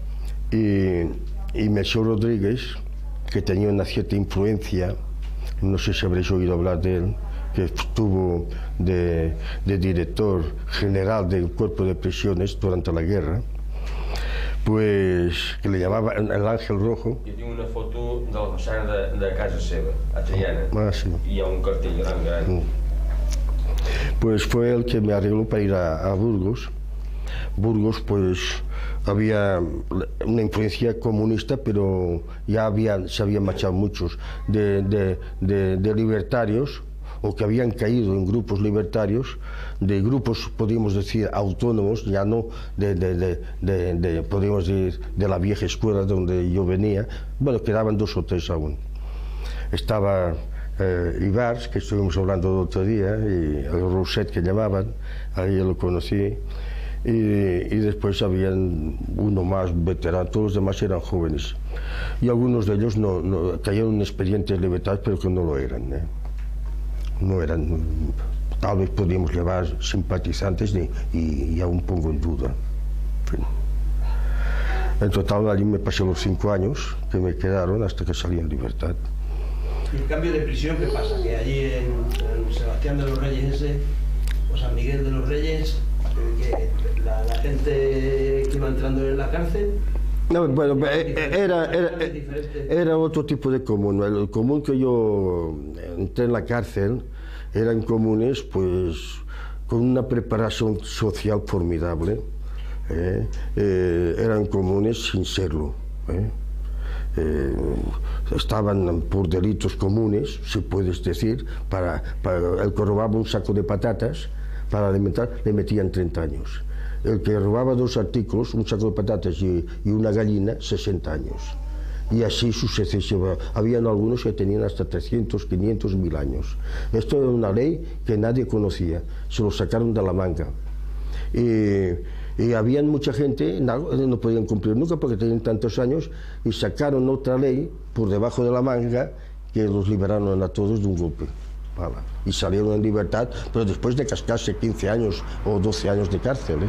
Y Melchor Rodríguez, que tenía una cierta influencia, no sé si habréis oído hablar de él, que estuvo de director general del cuerpo de prisiones durante la guerra, pues que le llamaba el Ángel Rojo. Yo tengo una foto de la façana de casa seva, a Triana, sí. Y hay un cartel gran. Pues fue el que me arregló para ir a Burgos. Burgos, pues había una influencia comunista, pero ya se habían marchado muchos de libertarios, o que habían caído en grupos libertarios, de grupos, podríamos decir, autónomos, ya no podríamos decir, de la vieja escuela donde yo venía. Bueno, quedaban 2 o 3 aún. Estaba Ibars, que estuvimos hablando el otro día, y el Roset, que llamaban, ahí yo lo conocí. Y después habían uno más veterano, todos los demás eran jóvenes. Y algunos de ellos cayeron en expedientes libertarios, pero que no lo eran. No eran, tal vez podíamos llevar simpatizantes y aún pongo en duda. En total, allí me pasé los 5 años que me quedaron hasta que salí en libertad. ¿Y el cambio de prisión qué pasa? Que allí en Sebastián de los Reyes o San Miguel de los Reyes, que la gente que iba entrando en la cárcel... No, bueno, era otro tipo de común. El común que yo entré en la cárcel eran comunes, pues, con una preparación social formidable. Eran comunes sin serlo. Estaban por delitos comunes, se puede decir. Para el que robaba un saco de patatas para alimentar, le metían 30 años. El que robaba 2 artículos, un saco de patatas y una gallina, 60 años. Y así sucesivamente. Habían algunos que tenían hasta 300, 500, 1000 años. Esto era una ley que nadie conocía, se lo sacaron de la manga. Y habían mucha gente, no podían cumplir nunca porque tenían tantos años, y sacaron otra ley por debajo de la manga que los liberaron a todos de un golpe. Y salieron en libertad, pero después de cascarse 15 años o 12 años de cárcel.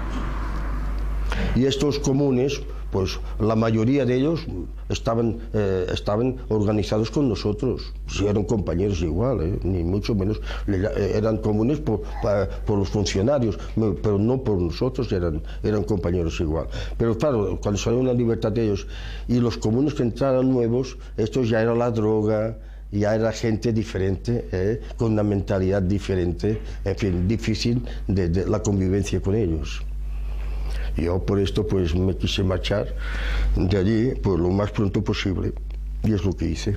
Y estos comunes, pues la mayoría de ellos estaban organizados con nosotros, si eran compañeros igual, ni mucho menos, eran comunes por los funcionarios, pero no por nosotros, eran compañeros igual. Pero claro, cuando salieron en libertad de ellos y los comunes que entraron nuevos, estos ya era la droga, ya era gente diferente, con una mentalidad diferente, en fin, difícil de la convivencia con ellos. Yo por esto pues me quise marchar de allí pues, lo más pronto posible, y es lo que hice.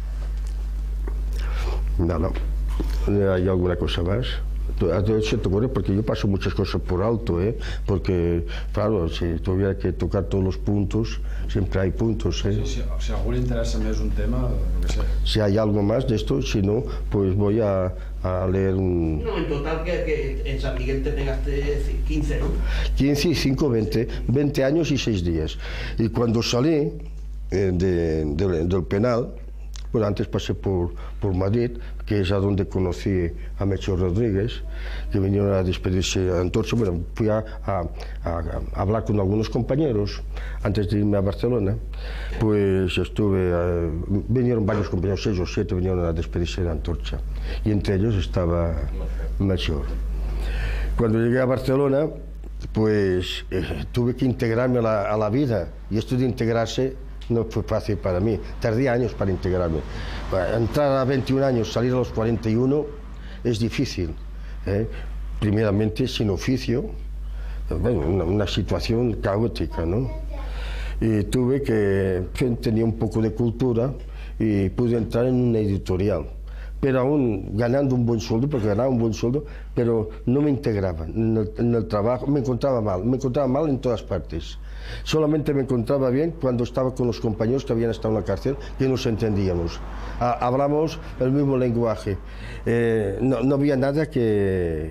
Nada, ¿hay alguna cosa más? Se te ocurre porque yo paso muchas cosas por alto, porque claro, si tuviera que tocar todos los puntos, siempre hay puntos. Si a algú li interessa més un tema, no sé. Si hay algo más de esto, si no, pues voy a leer un... No, en total que en San Miguel te pegaste 15, ¿no? 15 y 5, 20 años y 6 días. Y cuando salí del penal, Bueno, antes pasé por Madrid, que es a donde conocí a Melchor Rodríguez, que vinieron a despedirse a Antorcha. Bueno, fui a hablar con algunos compañeros antes de irme a Barcelona. Pues vinieron varios compañeros, 6 o 7 vinieron a despedirse de Antorcha, y entre ellos estaba Melchor. Cuando llegué a Barcelona, pues tuve que integrarme a la vida, y esto de integrarse no fue fácil para mí. Tardé años para integrarme. Entrar a 21 años, salir a los 41 es difícil, primeramente sin oficio, bueno, una situación caótica, ¿no? Y tenía un poco de cultura y pude entrar en una editorial, pero aún ganando un buen sueldo, porque ganaba un buen sueldo, pero no me integraba en el trabajo. Me encontraba mal en todas partes. Solamente me encontraba bien cuando estaba con los compañeros que habían estado en la cárcel, que nos entendíamos. Hablamos el mismo lenguaje. No había nada de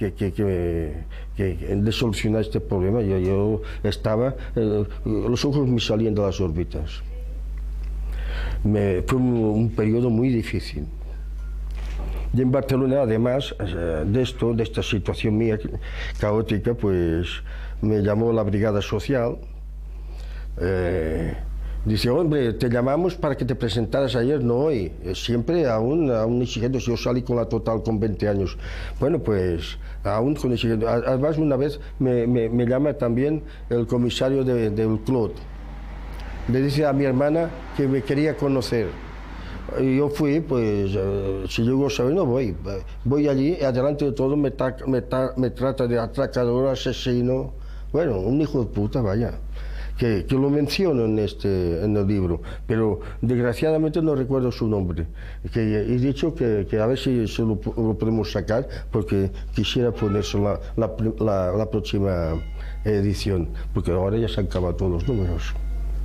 solucionar este problema. Yo estaba, los ojos me salían de las órbitas. Fue un periodo muy difícil. Y en Barcelona, además de esta situación mía caótica, pues me llamó la Brigada Social. Dice, hombre, te llamamos para que te presentaras ayer, no hoy. Siempre aún exigiendo. Yo salí con la total con 20 años. Bueno, pues aún con exigiendo. Además, una vez me llama también el comisario del Clot. Le dice a mi hermana que me quería conocer. Y yo fui, pues, si llego a saber, no voy. Voy allí y adelante de todo me trata de atracador, asesino. Bueno, un hijo de puta, vaya. Que lo menciono en el libro, pero desgraciadamente no recuerdo su nombre. He dicho que a ver si lo podemos sacar, porque quisiera ponerse la próxima edición, porque ahora ya se han acabado todos los números.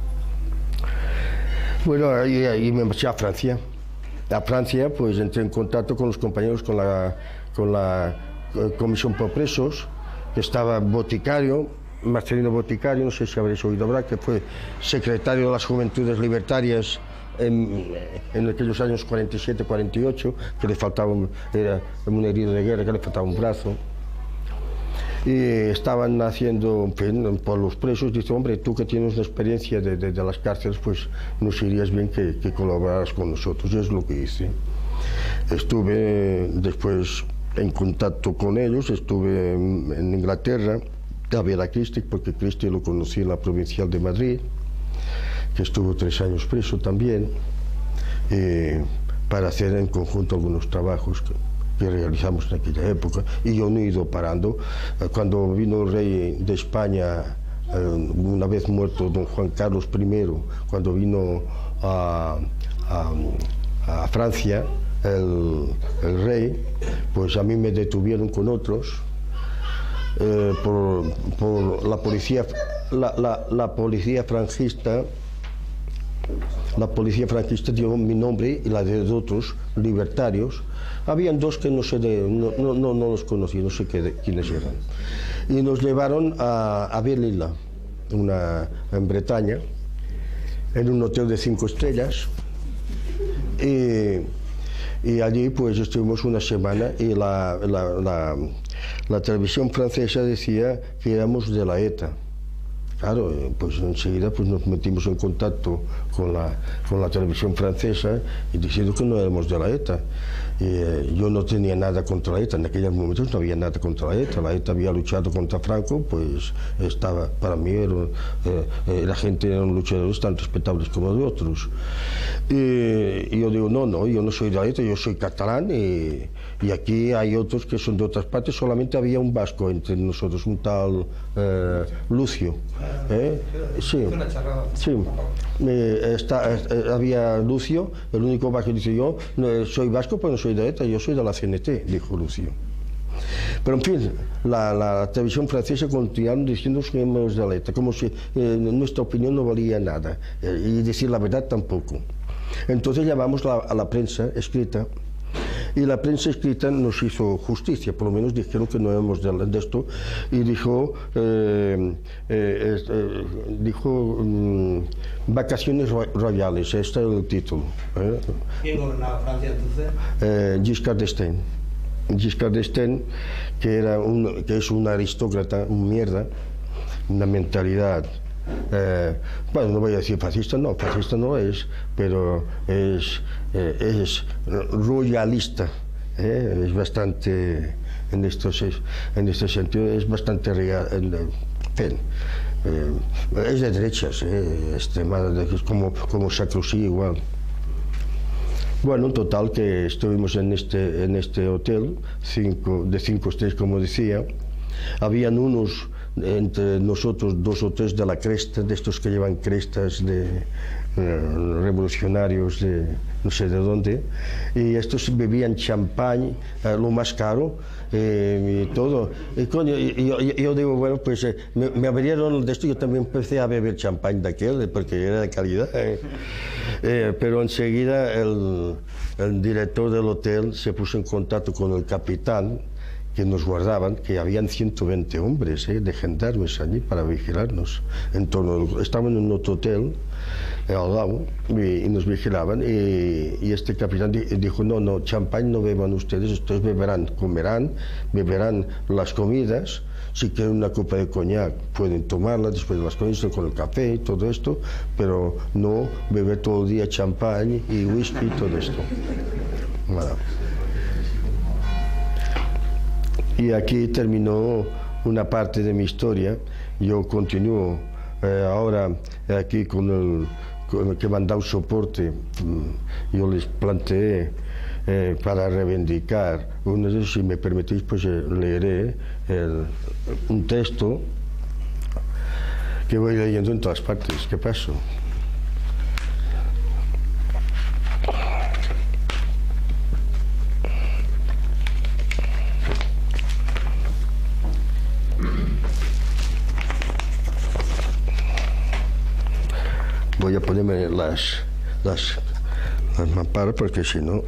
Bueno, y me marché a Francia. A Francia, pues entré en contacto con los compañeros, con la Comisión por Presos, que estaba Boticario, Marcelino Boticario, no sé si habréis oído hablar, que fue secretario de las Juventudes Libertarias en aquellos años 47-48, que le faltaba, era un herido de guerra, que le faltaba un brazo. Y estaban haciendo, en fin, por los presos. Dice, hombre, tú que tienes una experiencia de las cárceles, pues nos irías bien que colaboraras con nosotros. Y es lo que hice. Estuve después en contacto con ellos, estuve en Inglaterra a ver a Cristi, porque Cristi lo conocí en la Provincial de Madrid, que estuvo 3 años preso también, para hacer en conjunto algunos trabajos que realizamos en aquella época, y yo no he ido parando. Cuando vino el rey de España, una vez muerto don Juan Carlos I, cuando vino a Francia el rey, pues a mí me detuvieron con otros por la policía, la policía franquista. La policía franquista dio mi nombre y la de otros libertarios. Habían 2 que no los conocí, no sé quiénes eran. Y nos llevaron a Belle-Île, en Bretaña, en un hotel de 5 estrellas. Y allí pues estuvimos una semana, y la televisión francesa decía que éramos de la ETA. Claro, pues enseguida pues nos metimos en contacto con la televisión francesa y diciendo que no éramos de la ETA. Yo no tenía nada contra la ETA, en aquellos momentos no había nada contra la ETA había luchado contra Franco, pues para mí la gente eran luchadores tan respetables como de otros. Y yo digo, no, yo no soy de la ETA, yo soy catalán, y aquí hay otros que son de otras partes. Solamente había un vasco entre nosotros, un tal Lucio. Sí, había Lucio, el único vasco. Dice, yo soy vasco, pero no soy de ETA, yo soy de la CNT, dijo Lucio. Pero en fin, la televisión francesa continuaron diciendo que éramos de la ETA, como si nuestra opinión no valía nada, y decir la verdad tampoco. Entonces llamamos a la prensa escrita Y la prensa escrita nos hizo justicia, por lo menos dijeron que no éramos de esto, y dijo Vacaciones Royales, este es el título. ¿Quién gobernaba Francia entonces? Giscard d'Estaing. Giscard d'Estaing, que es un aristócrata, un mierda, una mentalidad, bueno, no voy a decir fascista no es, pero es royalista, es bastante, en este sentido, es bastante real, es de derechas, extremada, es como Sarkozy igual. Bueno, en total que estuvimos en este hotel, de 5 estrellas, como decía. Habían unos entre nosotros, 2 o 3 de la cresta, de estos que llevan crestas de revolucionarios de no sé de dónde, y estos bebían champán, lo más caro, y todo. Y coño, yo digo, bueno, pues me abrieron de esto, yo también empecé a beber champán de aquel, porque era de calidad. Pero enseguida el director del hotel se puso en contacto con el capitán, que nos guardaban, que habían 120 hombres de gendarmes allí para vigilarnos. Estaban en otro hotel al lado y nos vigilaban, y este capitán dijo, no, champán no beban ustedes, ustedes comerán, beberán las comidas, si quieren una copa de coñac pueden tomarla después de las comidas con el café y todo esto, pero no beber todo el día champán y whisky y todo esto. Voilà. Y aquí terminó una parte de mi historia. Yo continúo ahora aquí con el que me han dado soporte. Yo les planteé para reivindicar, si me permitís, pues leeré un texto que voy leyendo en todas partes. ¿Qué pasó? Voy a ponerme las mamparas porque si no...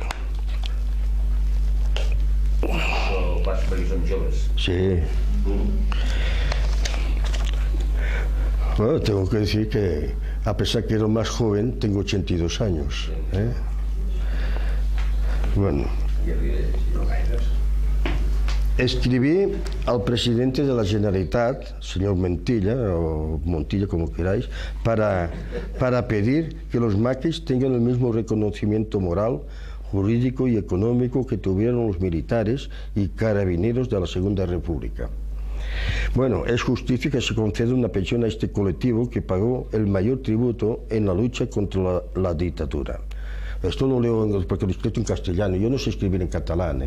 Això passa perquè som joves. Sí. Bueno, tengo que decir que a pesar que era más joven, tengo 82 años. Bueno. Escribí al presidente de la Generalitat, señor Montilla, o Montilla como queráis, para pedir que los maquis tengan el mismo reconocimiento moral, jurídico y económico que tuvieron los militares y carabineros de la Segunda República. Bueno, es justicia que se conceda una pensión a este colectivo que pagó el mayor tributo en la lucha contra la dictadura. Esto lo leo porque lo he escrito en castellano, yo no sé escribir en catalán,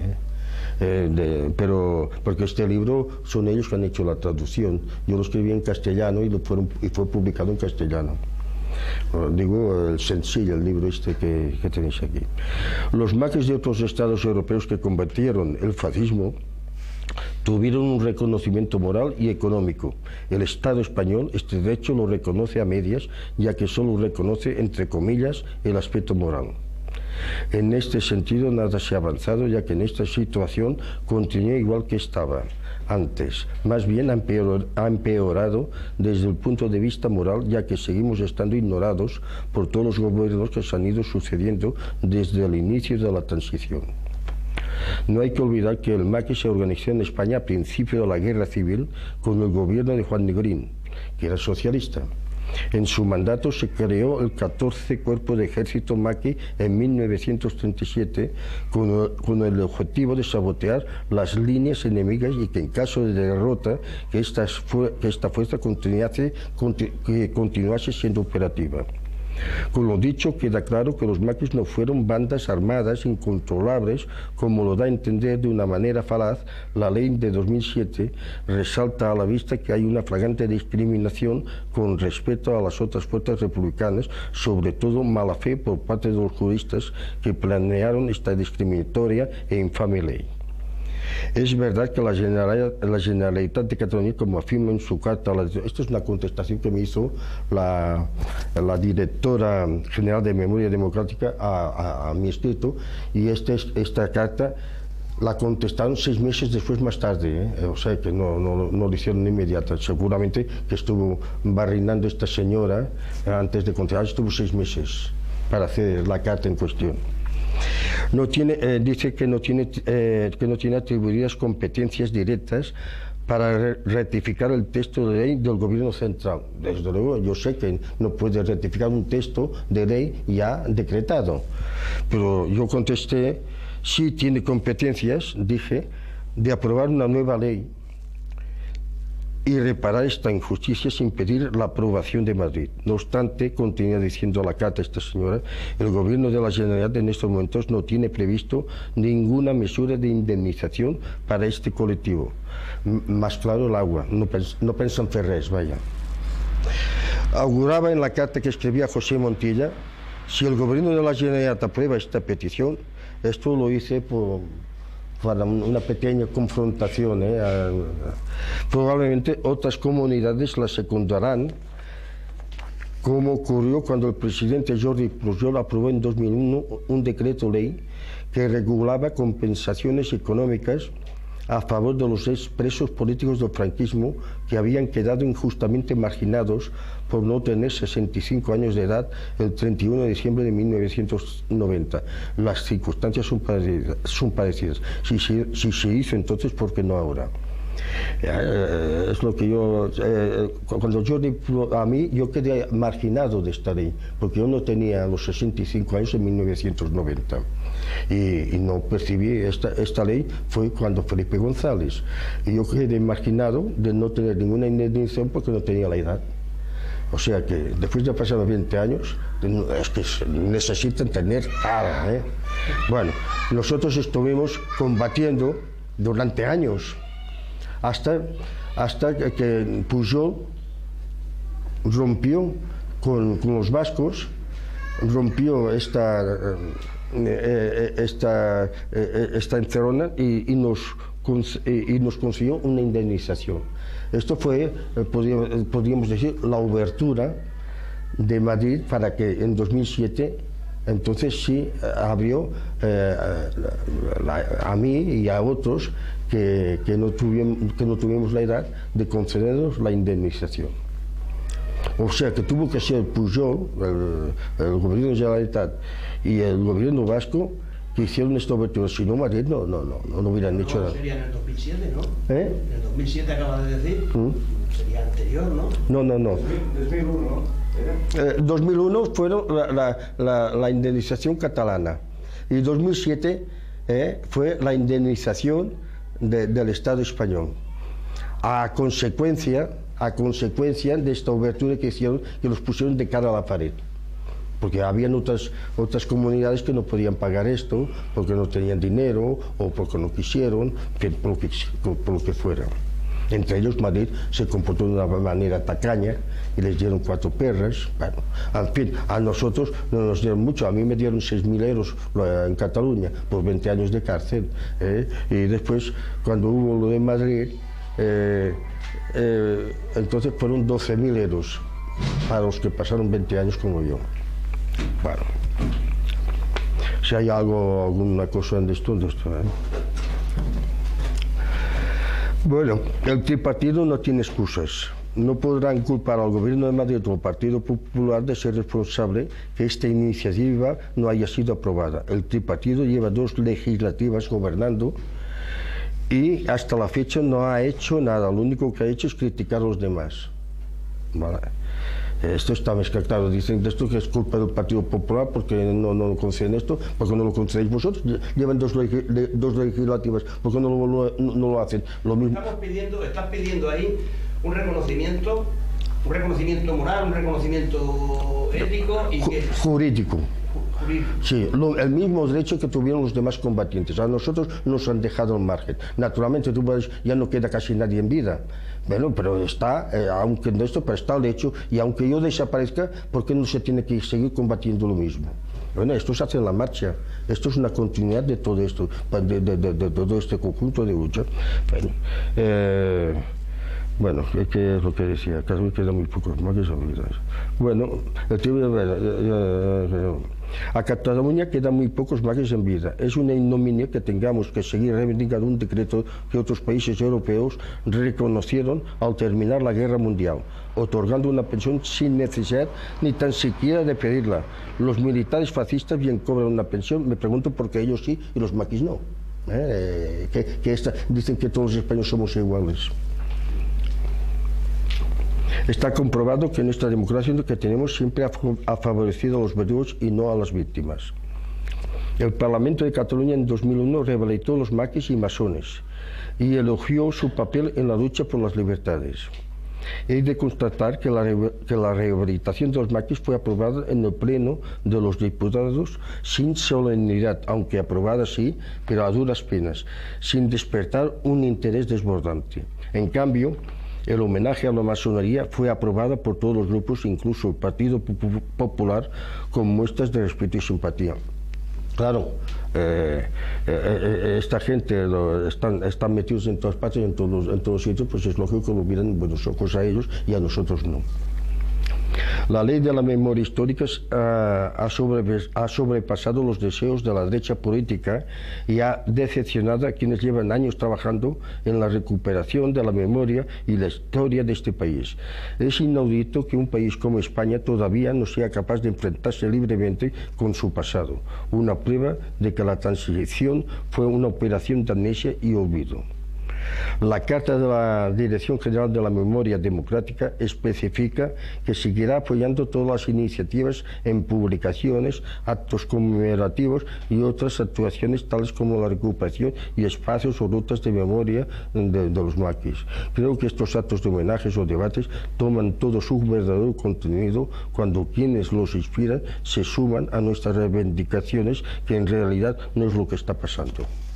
pero porque este libro son ellos que han hecho la traducción. Yo lo escribí en castellano y fue publicado en castellano. Digo, el sencillo, el libro este que tenéis aquí. Los maquis de otros estados europeos que combatieron el fascismo tuvieron un reconocimiento moral y económico. El Estado español este derecho lo reconoce a medias, ya que solo reconoce, entre comillas, el aspecto moral. En este sentido nada se ha avanzado, ya que en esta situación continúa igual que estaba antes. Más bien ha empeorado desde el punto de vista moral, ya que seguimos estando ignorados por todos los gobiernos que se han ido sucediendo desde el inicio de la transición. No hay que olvidar que el maquis se organizó en España a principio de la Guerra Civil con el gobierno de Juan Negrín, que era socialista. En su mandato se creó el 14 Cuerpo de Ejército Maqui en 1937 con el objetivo de sabotear las líneas enemigas y que en caso de derrota que esta fuerza continuase siendo operativa. Con lo dicho, queda claro que los maquis no fueron bandas armadas incontrolables, como lo da a entender de una manera falaz la ley de 2007. Resalta a la vista que hay una flagrante discriminación con respecto a las otras fuerzas republicanas, sobre todo mala fe por parte de los juristas que planearon esta discriminatoria e infame ley. Es verdad que la Generalitat de Cataluña, como afirma en su carta, esto es una contestación que me hizo la directora general de Memoria Democrática a mi escrito, y esta carta la contestaron 6 meses después, más tarde, o sea que no lo hicieron inmediata. Seguramente que estuvo barrinando esta señora antes de contestar, estuvo 6 meses para hacer la carta en cuestión. Dice que no tiene atribuidas competencias directas para rectificar el texto de ley del Gobierno central. Desde luego, yo sé que no puede rectificar un texto de ley ya decretado, pero yo contesté, sí tiene competencias, dije, de aprobar una nueva ley y reparar esta injusticia sin pedir la aprobación de Madrid. No obstante, continúa diciendo la carta esta señora, el Gobierno de la Generalitat en estos momentos no tiene previsto ninguna mesura de indemnización para este colectivo. Más claro el agua, no pensan fer res, vaya. Auguraba en la carta que escribía José Montilla, si el Gobierno de la Generalitat aprueba esta petición, esto lo hice para una pequeña confrontación, probablemente otras comunidades la secundarán, como ocurrió cuando el presidente Jordi Pujol aprobó en 2001 un decreto ley que regulaba compensaciones económicas a favor de los expresos políticos del franquismo que habían quedado injustamente marginados por no tener 65 años de edad el 31 de diciembre de 1990. Las circunstancias son parecidas. Si se hizo entonces, ¿por qué no ahora? Es lo que yo, cuando yo quedé marginado de esta ley, porque yo no tenía los 65 años en 1990 y no percibí esta ley. Fue cuando Felipe González, y yo quedé marginado de no tener ninguna indemnización porque no tenía la edad. O sea que después de pasar 20 años, es que necesitan tener cara, Bueno, nosotros estuvimos combatiendo durante años, hasta que Pujol rompió con los vascos, rompió esta encerrona y nos consiguió una indemnización. Esto fue, podríamos decir, la obertura de Madrid para que en 2007, entonces sí abrió a mí y a otros que no tuvimos la edad de concedernos la indemnización. O sea que tuvo que ser Pujol, el gobierno de la Generalitat y el gobierno vasco que hicieron esta obertura. Si no, Madrid no hubieran hecho nada. Sería en el 2007, ¿no? En el 2007 acaba de decir. Sería anterior, ¿no? No. 2001, ¿no? 2001 fueron la indemnización catalana y 2007 fue la indemnización del Estado español, a consecuencia de esta obertura que hicieron, que los pusieron de cara a la pared, porque habían otras comunidades que no podían pagar esto porque no tenían dinero o porque no quisieron, por lo que fuera. Entre ellos Madrid se comportó de una manera tacaña y les dieron 4 perras. Bueno, en fin, a nosotros no nos dieron mucho. A mí me dieron 6.000 euros en Cataluña por 20 años de cárcel. Y después, cuando hubo lo de Madrid, entonces fueron 12.000 euros para los que pasaron 20 años como yo. Bueno, si hay alguna cosa en esto, Bueno, el tripartido no tiene excusas. No podrán culpar al Gobierno de Madrid o al Partido Popular de ser responsable que esta iniciativa no haya sido aprobada. El tripartido lleva 2 legislativas gobernando y hasta la fecha no ha hecho nada. Lo único que ha hecho es criticar a los demás. ¿Vale? Esto está mezclado. Dicen esto que es culpa del Partido Popular porque no conceden esto, porque no lo concedéis vosotros. Llevan 2 legislativas, ¿por qué no lo hacen? Lo mismo. Estás pidiendo ahí un reconocimiento moral, un reconocimiento ético y jurídico. Sí, el mismo derecho que tuvieron los demás combatientes. A nosotros nos han dejado al margen. Naturalmente, ya no queda casi nadie en vida. Bueno, pero está, aunque no esto, pero está el hecho, y aunque yo desaparezca, ¿por qué no se tiene que seguir combatiendo lo mismo? Bueno, esto se hace en la marcha. Esto es una continuidad de todo esto, de todo este conjunto de lucha. Bueno, ¿qué es lo que decía? Casi me quedan muy pocos maquis en vida. Bueno, a Cataluña quedan muy pocos maquis en vida. Es una ignominia que tengamos que seguir reivindicando un decreto que otros países europeos reconocieron al terminar la Guerra Mundial, otorgando una pensión sin necesidad ni tan siquiera de pedirla. Los militares fascistas bien cobran una pensión, me pregunto por qué ellos sí y los maquis no. Dicen que todos los españoles somos iguales. Está comprobado que nuestra democracia que tenemos siempre ha favorecido a los verdugos y no a las víctimas. El Parlamento de Cataluña en 2001 rehabilitó los maquis y masones y elogió su papel en la lucha por las libertades. He de constatar que la rehabilitación de los maquis fue aprobada en el Pleno de los Diputados sin solemnidad, aunque aprobada sí, pero a duras penas, sin despertar un interés desbordante. En cambio, el homenaje a la masonería fue aprobado por todos los grupos, incluso el Partido Popular, con muestras de respeto y simpatía. Claro, esta gente están metidos en todas partes, en todos sitios, pues es lógico que lo miran buenos ojos a ellos y a nosotros no. La ley de la memoria histórica ha sobrepasado los deseos de la derecha política y ha decepcionado a quienes llevan años trabajando en la recuperación de la memoria y la historia de este país. Es inaudito que un país como España todavía no sea capaz de enfrentarse libremente con su pasado, una prueba de que la transición fue una operación de amnesia y olvido. La Carta de la Dirección General de la Memoria Democrática especifica que seguirá apoyando todas las iniciativas en publicaciones, actos conmemorativos y otras actuaciones tales como la recuperación y espacios o rutas de memoria de los maquis. Creo que estos actos de homenajes o debates toman todo su verdadero contenido cuando quienes los inspiran se suman a nuestras reivindicaciones, que en realidad no es lo que está pasando.